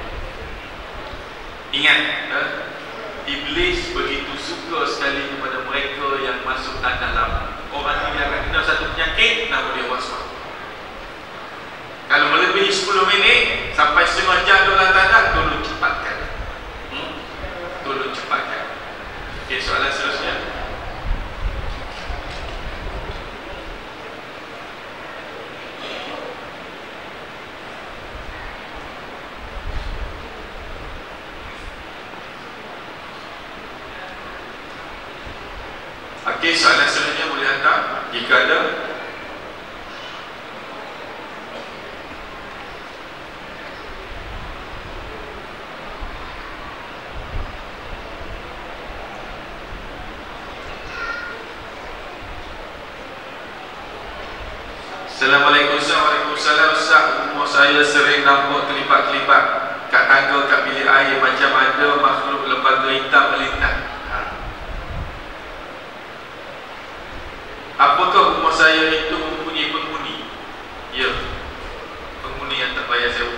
Ingat, ha? Iblis begitu suka sekali kepada mereka yang masuk tanda lama. Orang ni dia akan kena satu penyakit, nama dia was-was. Kalau melebihi sepuluh minit sampai setengah jam dalam tanda, tolong cepatkan. Hmm? Tolong cepatkan. Okey, soalan seterusnya. Okey, soalan selanjutnya boleh hantar jika ada. Assalamualaikum. Waalaikumsalam. Ustaz, umur saya sering nampak kelipat-kelipat kat tangga, kat bilik air, macam ada makhluk lembaga hitam melintas. ha. Apakah rumah saya itu mempunyai penghuni? Ya, penghuni yang tak bayar sewa.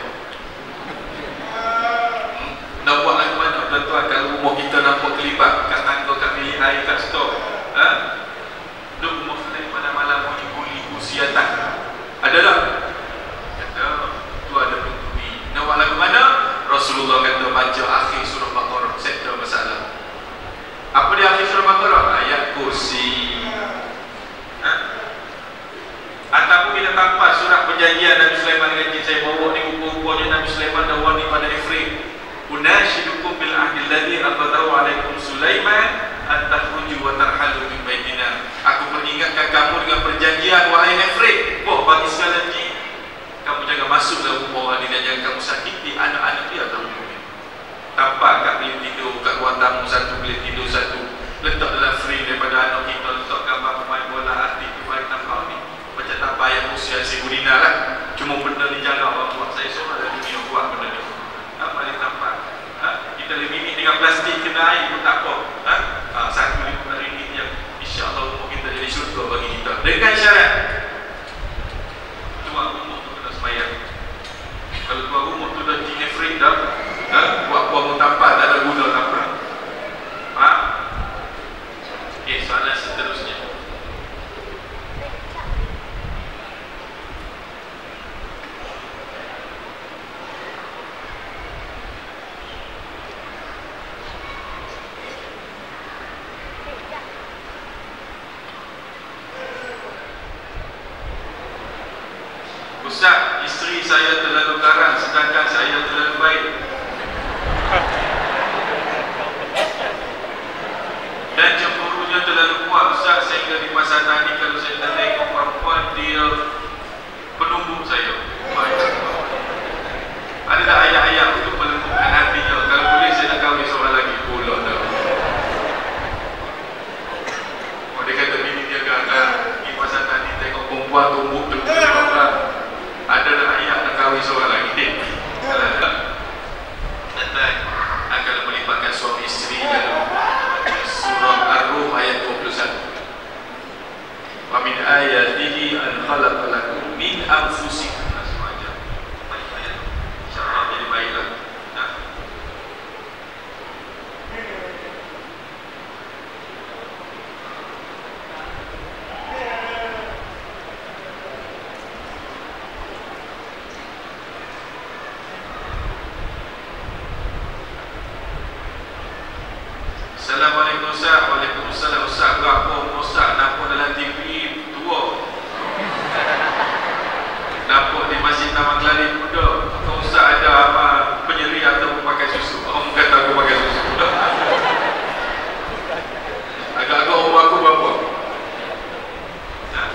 hmm. Nak buat lagu mana tuan-tuan kalau rumah kita nampak kelipat kat tangga, kat bilik air, kat stor? Ha? Duk rumah selain pada malam bunyi guli kursi atas. Ada tak? Kata tu ada penghuni. Nak buat lagu mana? Rasulullah kata baca akhir surah Baqarah, settle masalah. Apa dia akhir surah Baqarah? Ayat kursi. Ha? Ataupun kita tanpa surat perjanjian Nabi Sulaiman dengan jin, saya bawa ni rupa-rupanya Nabi Sulaiman dan wani pada Ifrit. Unashidukum bil ahdi alladhi aqadahu alaikum Sulaiman an takhruju wa tarhalu min baitina. Aku peringatkan kamu dengan perjanjian wahai Ifrit. Wah, bagi segala jin, kamu jangan masuk dalam rumah orang ni dan jangan kamu sakiti anak-anak dia atau rumahnya. Tanpa kat bilik tidur, kat ruang tamu satu, bilik tidur satu, letak dalam frame daripada anak kita, letak gambar pemain bola artis tu baik nampak ni. Macam tak payah usia Sigurina lah. Cuma benda ni jaga orang buat. Saya seorang dalam dunia buat benda ni. Ha, paling nampak. Ha? Kita limit dengan plastik, kena air pun tak apa. Ha? Ha, satu lima ringgit yang insya-Allah umur kita jadi syurga bagi kita. Dengan syarat tuan rumah tu kena sembahyang. Kalau tuan rumah tu dah jin Ifrit dah, ha? Buat-buat pun tampak, tak ada guna apa. Ha? Okey, soalan seterusnya. Ustaz, isteri saya terlalu garang sedangkan saya terlalu baik. Dan cemburunya terlalu kuat Ustaz, sehingga di masa tadi kalau saya tak tengok perempuan, dia penumbuk saya. Ada tak ayat-ayat untuk melembutkan hatinya? Kalau boleh saya nak kahwin seorang lagi pula dah. Oh, dia kata bini dia garang. Di masa tadi tengok perempuan tumbuk terlalu orang. Ada tak ayat nak kahwin seorang lagi? Kalau tak, datang akan melibatkan suami isteri dalam surah Ar-Rum ayat dua puluh satu. Assalamualaikum Ustaz. Waalaikumsalam Ustaz. Berapa Ustaz nampak dalam T V tua? Nampak di Masjid Taman Kelari muda. Kau Ustaz ada apa penyeri atau pakai susu? Orang kata aku pakai susu. Agak-agak umur aku berapa? Nah,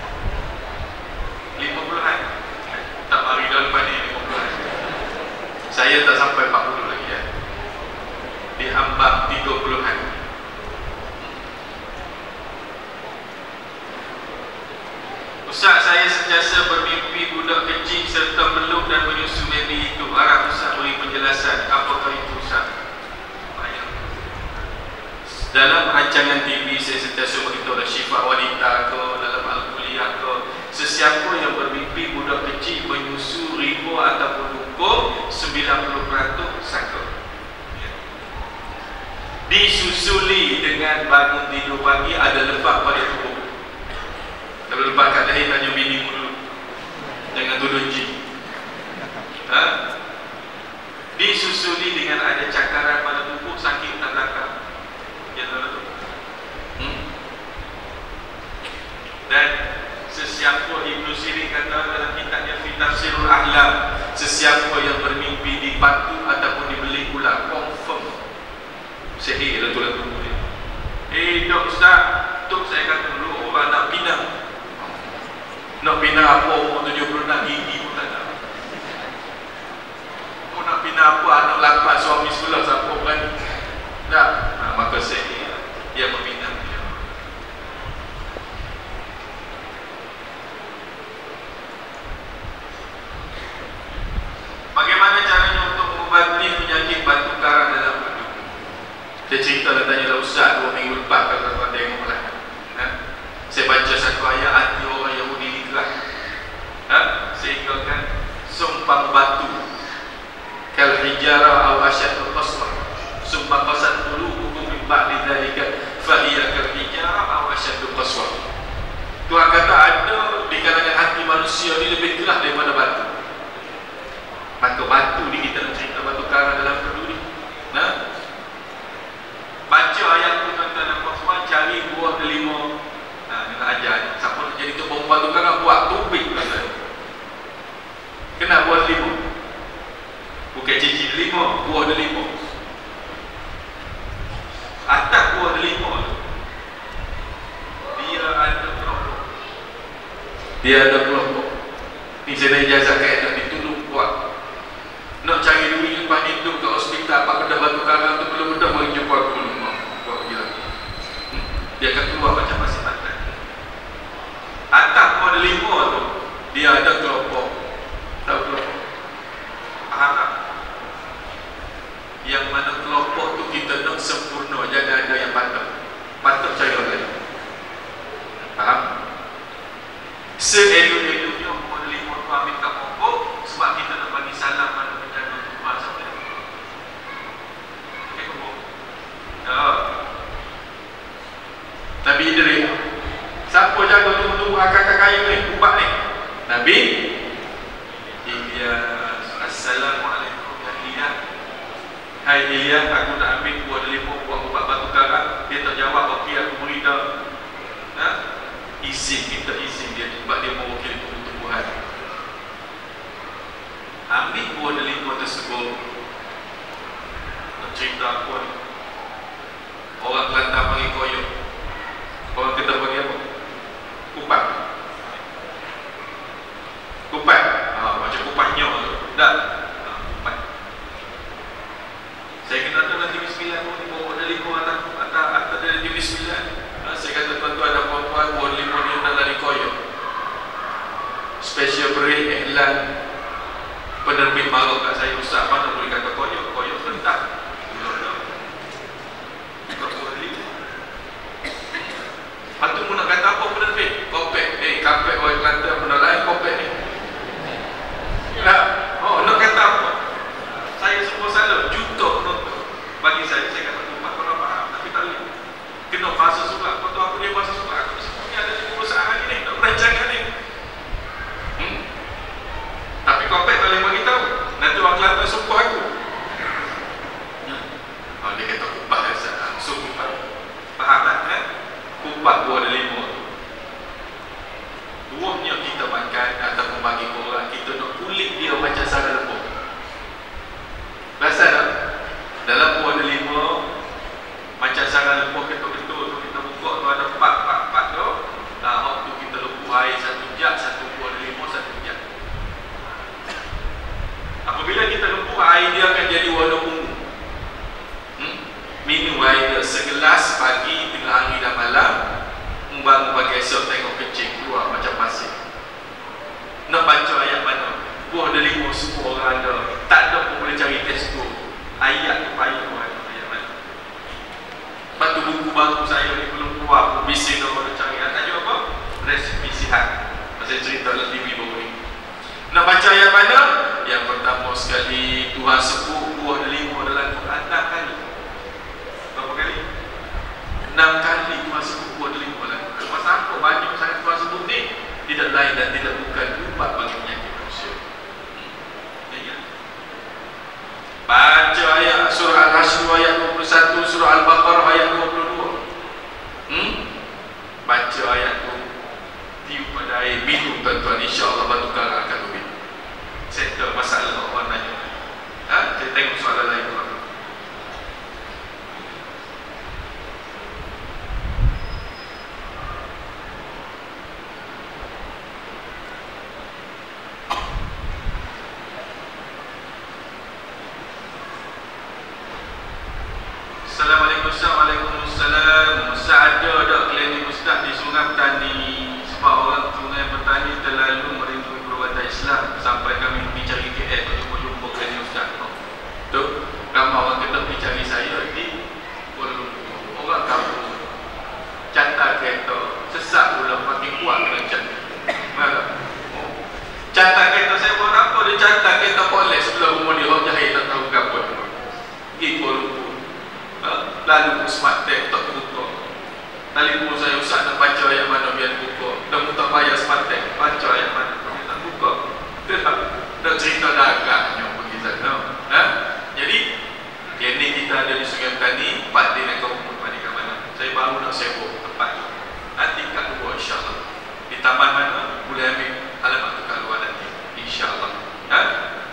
lima puluhan. Tak mari dah lepas ni lima puluhan. Saya tak sampai empat puluh lagi ya. Di ambang tiga puluhan. Ustaz, saya sentiasa bermimpi budak kecil serta peluk dan menyusu baby itu. Harap Ustaz beri penjelasan. Apakah itu Ustaz? Dalam rancangan T V saya sentiasa beritahu dalam Syifa Wanita ke, dalam Al-Kuliah ke, sesiapa yang bermimpi budak kecil menyusu ribu ataupun lupa, sembilan puluh peratus sangka. Disusuli dengan bangun tidur pagi ada lebah pada tubuh. Kalau lebah kat dahi tanya bini dulu, jangan tuduh jin. Ha? Disusuli dengan ada cakaran pada tubuh, sakit tak belakang. Ya, hmm? Dan sesiapa Ibnu Sirin kata dalam kitabnya Fi Tafsirul Ahlam, sesiapa yang bermimpi dipatu ataupun dibeli ular, confirm sihir lah tulang tubuh dia. Eh dok Ustaz, dok saya kata dulu orang nak pindah. Nak pindah apa umur tujuh puluh enam, gigi pun tak ada. Oh nak pindah apa, anak lapan suami sebelah, siapa berani? Tak, nah, maka sihir dia memindah dia. Bagaimana caranya untuk mengobati penyakit batu karang dalam tubuh? Saya cerita dan tanyalah Ustaz dua minggu lepas kalau tuan tengok lah. Ha? Saya baca satu ayat, hati orang Yahudi digerak. Ha? Sehingga kan sumpah batu kal hijara aw asyaddu qaswa, sumpah qasat qulubukum min ba'di dzalika fa hiya kal hijara aw asyaddu qaswa. Tuhan kata ada di kalangan hati manusia ni lebih keras daripada batu. Maka batu ni kita nak cerita batu karang dalam tubuh ni. Nah, baca ayat tu tuan-tuan dan puan-puan, cari buah delima. Nah, kita ajar siapa nak jadi tu perempuan tu kan buat tubik tuan-tuan. Kena buah delima. Bukan cici delima, buah delima. Atas buah delima tu dia ada kelompok. Dia ada kelompok. Ni saya dah ijazah kat nak ditolong buat. Nak cari duit lepas ni duduk kat hospital, apa benda batu karang tu belum benda mari jumpa aku dulu. Buat pergi lagi. Hmm? Dia akan keluar macam pasir pantai. Atas buah delima tu dia ada kelompok. Tahu kelompok? Faham tak? Yang mana kelompok tu kita nak sempurna, jangan ada yang patut. Patut cari orang lain. Faham? Se-elok-eloknya buah delima tu ambil kat pokok sebab kita nak bagi salam pada penjaga tuan sampai. Okey ke bu? Ya. Nabi Idris. Siapa jaga tunggu-tunggu akak-akak kayu ni, ubat ni? Nabi Ilyas. Assalamualaikum ya Ilyas. Hai Ilyas, aku nak ambil buah delima buat ubat batu karang. Dia tak jawab, okey aku beri dah. Ha? Izin, minta izin dia sebab dia mewakili tumbuh-tumbuhan. Ambil buah delima tersebut. Nak cerita apa ni? Orang Kelantan panggil koyok. Orang kita panggil apa? Kupat. Kupat. Ha, macam kupatnya tu. Tak? Ha, kupat. Saya kena tahu nanti bismillah ni buah delima atas atas atas dari bismillah. Ha, saya kata tuan-tuan dan puan-puan, buah delima ni dah dari koyok. Special beri iklan penerbit marah kat saya, Ustaz mana boleh kata koyok, koyok rentak. Lepas tu nak kata apa penerbit? Kopek, eh kapek orang Kelantan benda lain kopek ni. Tak? Oh nak kata apa? Saya semua salah, juta penonton. esok tengok kecil keluar macam pasir. Nak baca ayat mana? Buah delima semua orang ada. Tak ada pun boleh cari textbook. Ayat tu payah orang ayat mana. Lepas tu buku baru saya ni belum keluar pun bising dah orang cari. Tajuk apa? Resipi sihat. Saya cerita dalam T V baru ni. Nak baca ayat mana? Yang pertama sekali Tuhan sebut buah delima dalam Quran enam kali. Berapa kali? Enam kali Tuhan sebut buah delima dalam Quran. Pasal apa banyak sangat Tuhan sebut ni? Tidak lain dan tidak bukan ubat bagi penyakit manusia. Baca ayat surah Al-Hashr ayat dua puluh satu, surah Al-Baqarah ayat dua puluh dua. Hmm? Baca ayat tu, tiup pada air, minum tuan-tuan, insya-Allah batu karang akan lebih. Settle masalah orang tanya. Ha? Kita tengok soalan lain tu. Assalamualaikum. Waalaikumsalam. Ustaz, ada tak klinik Ustaz di Sungai Petani sebab orang Sungai Petani terlalu merindui perubatan Islam sampai kami pergi cari K L untuk jumpa klinik Ustaz. Tu ramai orang kena pergi cari saya di Kuala Lumpur. Orang kampung cantar kereta sesak pula makin kuat kena cantar. Oh. Cantar kereta saya buat apa? Dia cantar kereta polis sebelah rumah dia, orang jahit tak tahu apa. Pergi Kuala Lumpur. Ha? Lalu pun smart tag tak buka. Telefon saya, Ustaz nak baca ayat mana biar buka. Dah pun tak bayar smart tag, baca ayat mana biar tak buka. Tak, tak cerita dagangnya pergi sana. Ha? Jadi klinik kita ada di Sungai Petani, Pak Din dan kaum Petani kat mana. Saya baru nak sewa tempat tu. Nanti kat luar insya-Allah. Di taman mana boleh ambil alamat tu kat luar nanti insya-Allah. Ha?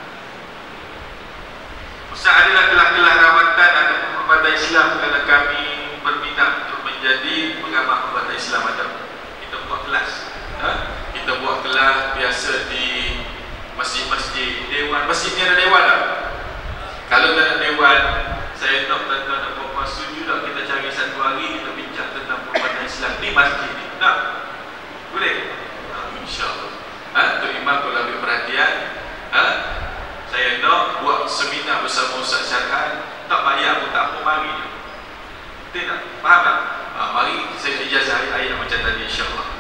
Ustaz, adalah kelah-kelah rawatan atau perubatan Islam kerana kami berminat untuk menjadi pengamal perubatan Islam ada. Kita buat kelas. Ha? Kita buat kelas biasa di masjid-masjid, dewan. Masjid ni ada dewan tak? Kalau tak ada dewan, saya nak tuan-tuan dan puan-puan setuju tak kita cari satu hari kita bincang tentang perubatan Islam di masjid ni? Tak? Boleh? Ha, InsyaAllah. Ha? Tok Imam kalau ambil perhatian, ha? Saya nak buat seminar bersama Ustaz Syarhan. Tak bayar pun tak apa, mari je. Betul tak? Faham tak? Ha, mari saya ijazah ayat macam tadi insyaAllah.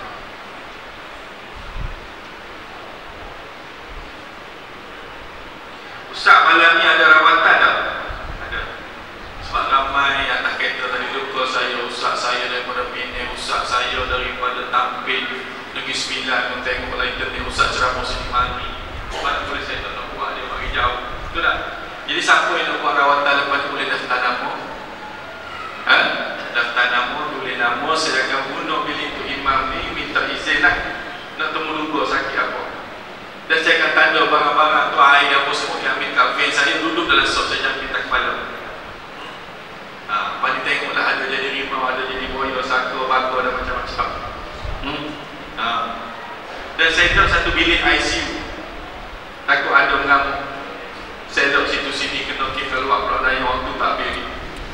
Ustaz, malam ni ada rawatan tak? Ada. Sebab ramai atas kereta tadi luka saya, Ustaz saya daripada Penang, Ustaz saya daripada Tampin, Negeri Sembilan, pun tengok lah internet Ustaz ceramah sini mari. Sebab boleh saya tak nak buat dia bagi jauh. Betul tak? Jadi siapa yang nak buat rawatan lepas tu boleh daftar nama. Ha? Daftar nama, tulis nama, saya akan bunuh bilik tu imam ni, minta izin lah. Nak temu luka sakit apa. Dan saya akan tanda barang-barang tu air apa semua yang ambil kat van saya, duduk dalam sop saya jangkit tak kepala. Ha, lepas ni tengoklah ada jadi rimau, ada jadi boyo, saka, baka dan macam-macam. Hmm? Ha. Dan saya tahu satu bilik I C U. Takut ada mengamuk. Saya duduk situ-sini kena kira keluar pula dari orang tu tak habis ni.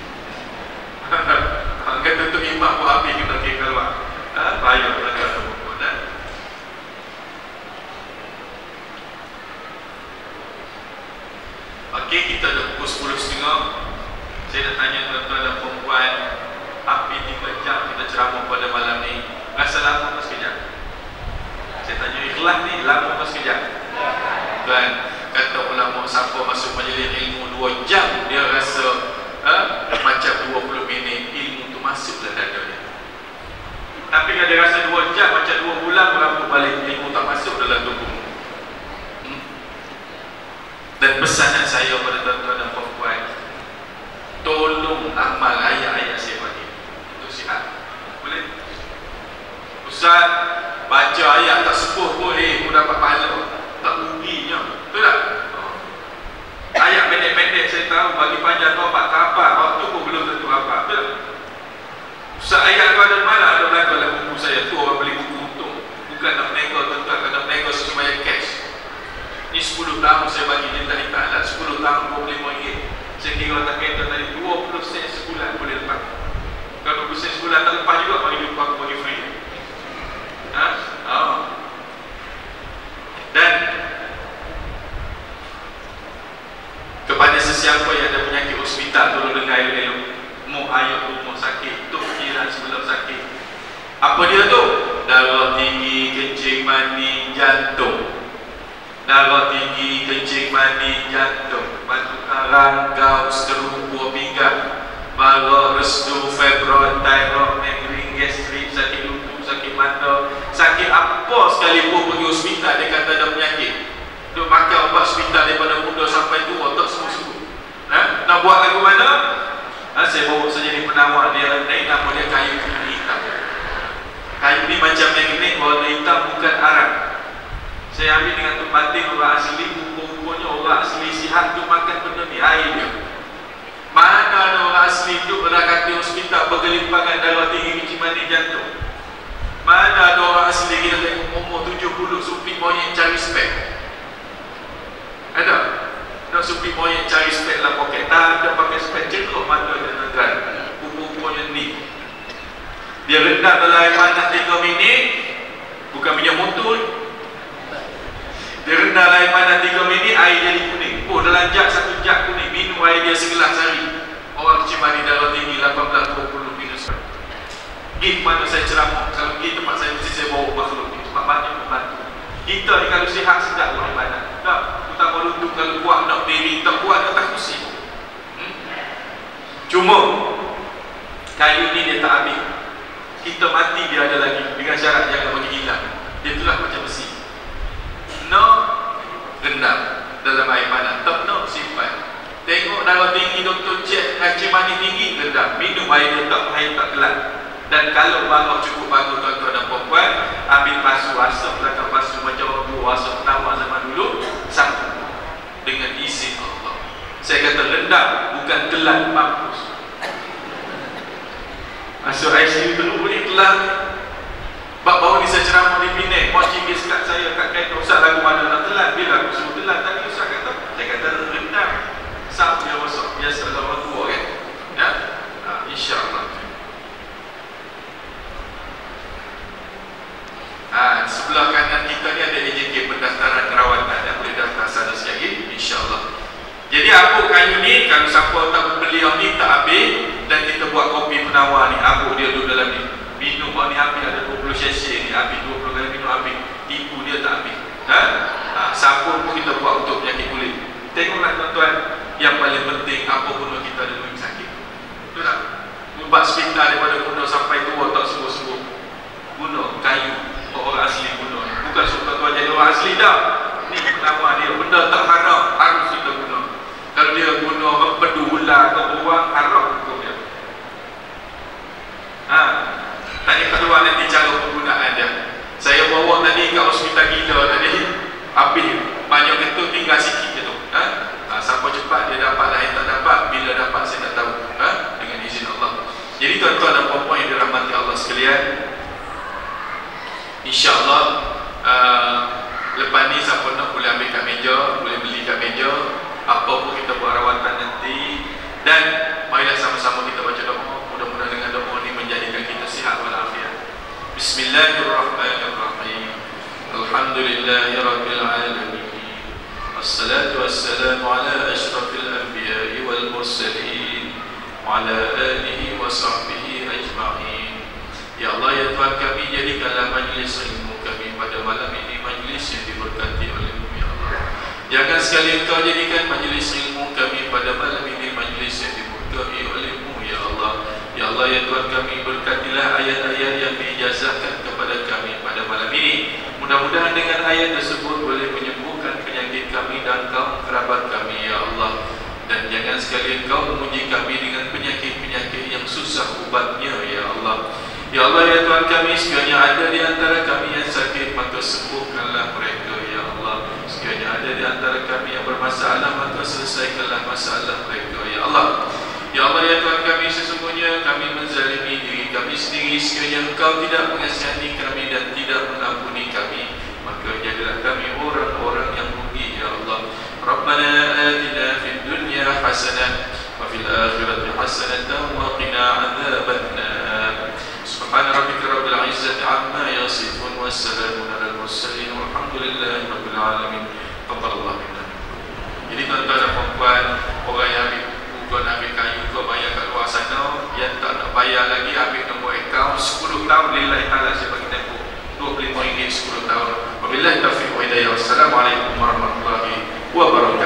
Kata tu imam pun habis kena kira keluar. Ha? Bahaya pula kata pun. Ha? Okey, kita dah pukul sepuluh tiga puluh. Saya nak tanya tuan-tuan dan perempuan, hampir tiga jam kita ceramah pada malam ni. Rasa lama ke sekejap? Saya tanya ikhlas ni, lama ke sekejap? Tuan, kata ulama siapa masuk majlis ilmu dua jam dia rasa ha, macam dua puluh minit ilmu tu masuk dalam dada dia. Tapi kalau dia rasa dua jam macam dua bulan berapa balik ilmu tak masuk dalam tubuh. Hmm? Dan pesanan saya pada tuan-tuan dan puan-puan, tolong amal ayat-ayat saya bagi untuk sihat. Boleh? Ustaz, baca ayat tak sepuh pun eh, pun dapat pahala. Tak ruginya. Betul tak? Oh. Ayat pendek-pendek saya tahu, bagi panjang tobat tak apa, waktu pun belum tentu apa. Betul tak? Ustaz, ayat tu ada mana? Ada belakang dalam buku saya. Tu orang beli buku untung. Bukan nak nego tuan-tuan, nak nego sesuai cash. Ni sepuluh tahun saya bagi dia tak tak lah. sepuluh tahun dua puluh lima ringgit. Saya kira tak kereta tadi dua puluh sen sebulan boleh lepas. Kalau dua puluh sen sebulan tak lepas juga, bagi jumpa aku bagi free. hospital tolong dengar elok-elok. Mak ayah rumah sakit, tok jiran sebelah sakit. Apa dia tu? Darah tinggi, kencing manis, jantung. Darah tinggi, kencing manis, jantung. Batu karang, gaus, terlumpur pinggang, bara, restu, fibroid, thyroid, migraine, gastrik, sakit lutut, sakit mata, sakit apa sekalipun pergi hospital dia kata ada penyakit. Duk makan ubat hospital daripada muda sampai tua tak semua-semua. Ha? Nak buat lagu mana? Ha, saya bawa saja ni penawar dia naik nama dia kayu hitam. Kayu ni macam magnet warna hitam bukan Arab. Saya ambil dengan tu batin orang asli, rupa-rupanya orang asli sihat tu makan benda ni, air dia. Mana ada orang asli tu berada di hospital bergelimpangan darah tinggi, kencing manis, jantung. Mana ada orang asli kita tengok umur tujuh puluh supi monyet cari spek. Ada? Nak supi monyet cari spek lah poket. Tak ada pakai spek, ceruk mata dia negara. Rupa-rupanya ni. Dia rendam dalam air panas tiga minit, bukan minyak motor. Dia rendam air panas tiga minit, air jadi kuning. Oh, dalam jak satu jak kuning, minum air dia segelas hari. Orang kencing manis darah tinggi lapan belas dua puluh minus. Pergi mana saya ceramah, kalau pergi tempat saya mesti saya bawa makhluk ni, sebab banyak membantu. Kita ni kalau sihat sedap buat ibadah. Tak, utama lutut kalau kuat nak diri, tak kuat nak tak kursi. Hmm? Cuma kayu ni dia tak habis. Kita mati dia ada lagi dengan syarat jangan bagi hilang. Dia itulah macam besi. Nak rendam dalam air panas, tak nak simpan. Tengok darah tinggi, doktor cek kencing manis tinggi, rendam. Minum air dia tak, air tak kelat. Dan kalau barang cukup bagus tuan-tuan dan puan-puan, ambil pasu asap, belakang pasu macam orang tua asap penawar zaman dulu, satu dengan izin Allah. Saya kata rendam, bukan telan, mampus. Masuk I C U dulu boleh telan. Bab baru ni saya ceramah di Penang, Mak Cingis kat saya kat kereta, Ustaz lagu mana nak telan? Bila aku suruh telan, tadi Ustaz kata, saya kata rendam. Sab dia masuk, biasa orang tua kan? Ya? Ha, InsyaAllah. Ha, sebelah kanan kita ni ada A J K pendaftaran rawatan yang boleh daftar sana sekali, insyaAllah. Jadi apa kayu ni, kalau siapa tak beliau ni tak habis dan kita buat kopi penawar ni, apa dia duduk dalam ni, minum ni habis ada dua puluh cc ni, habis dua puluh kali minum habis, tipu dia tak habis. Ha? Ha, sabun pun kita buat untuk penyakit kulit. Tengoklah tuan-tuan, yang paling penting apa pun kita ada duit sakit. Betul tak? Ubat hospital daripada muda sampai tua tak sembuh-sembuh. Guna kayu. Orang asli guna. Bukan suka tuan jadi orang asli dah. Ni penawar dia. Benda tak haram, harus kita guna. Kalau dia guna empedu ular atau orang, haram hukum dia. Ha. Tadi keluar nanti cara penggunaan dia. Saya bawa tadi kat hospital gila tadi. Habis banyak ketul tinggal sikit je tu. Ha? Ha, siapa cepat dia dapat, lain tak dapat. Bila dapat saya tak tahu. Ha? Dengan izin Allah. Jadi tuan-tuan dan puan-puan yang dirahmati Allah sekalian, InsyaAllah uh, lepas ni siapa nak boleh ambil kat meja, boleh beli kat meja. Apa pun kita buat rawatan nanti. Dan marilah sama-sama kita baca doa. Mudah-mudahan dengan doa ni menjadikan kita sihat walafiat. Bismillahirrahmanirrahim. Alhamdulillahirabbil alamin. Wassalatu wassalamu ala asyrafil anbiya'i wal mursalin wa ala alihi wa sahbihi ajma'in. Ya Allah, ya Tuhan kami, jadikanlah majlis ilmu kami pada malam ini majlis yang diberkati oleh-Mu, ya Allah. Jangan sekali Engkau jadikan majlis ilmu kami pada malam ini majlis yang diberkati oleh-Mu, ya Allah. Ya Allah, ya Tuhan kami, berkatilah ayat-ayat yang diijazahkan kepada kami pada malam ini. Mudah-mudahan dengan ayat tersebut boleh menyembuhkan penyakit kami dan kaum kerabat kami, ya Allah. Dan jangan sekali Engkau menguji kami dengan penyakit-penyakit yang susah ubatnya, ya Allah. Ya Allah, ya Tuhan kami, sekiranya ada di antara kami yang sakit, maka sembuhkanlah mereka, ya Allah. Sekiranya ada di antara kami yang bermasalah, maka selesaikanlah masalah mereka, ya Allah. Ya Allah, ya Tuhan kami, sesungguhnya kami menzalimi diri kami sendiri. Sekiranya Engkau tidak mengasihani kami dan tidak mengampuni kami, maka jadilah kami orang-orang yang rugi, ya Allah. Rabbana atina fid dunya hasanah wa fil akhirati hasanah wa qina adzabannar. Subhana rabbika rabbil izzati amma yasifun wa salamun alal mursalin walhamdulillahi rabbil alamin. Taqabbalallahu minna. Jadi tuan-tuan dan puan-puan, orang yang ambil buku, ambil kayu Yang lagi ambil nombor akaun sepuluh tahun lillahi ta'ala, saya bagi tempoh dua puluh lima ringgit sepuluh tahun. Wabillahi taufiq wa hidayah. Wassalamualaikum warahmatullahi wabarakatuh.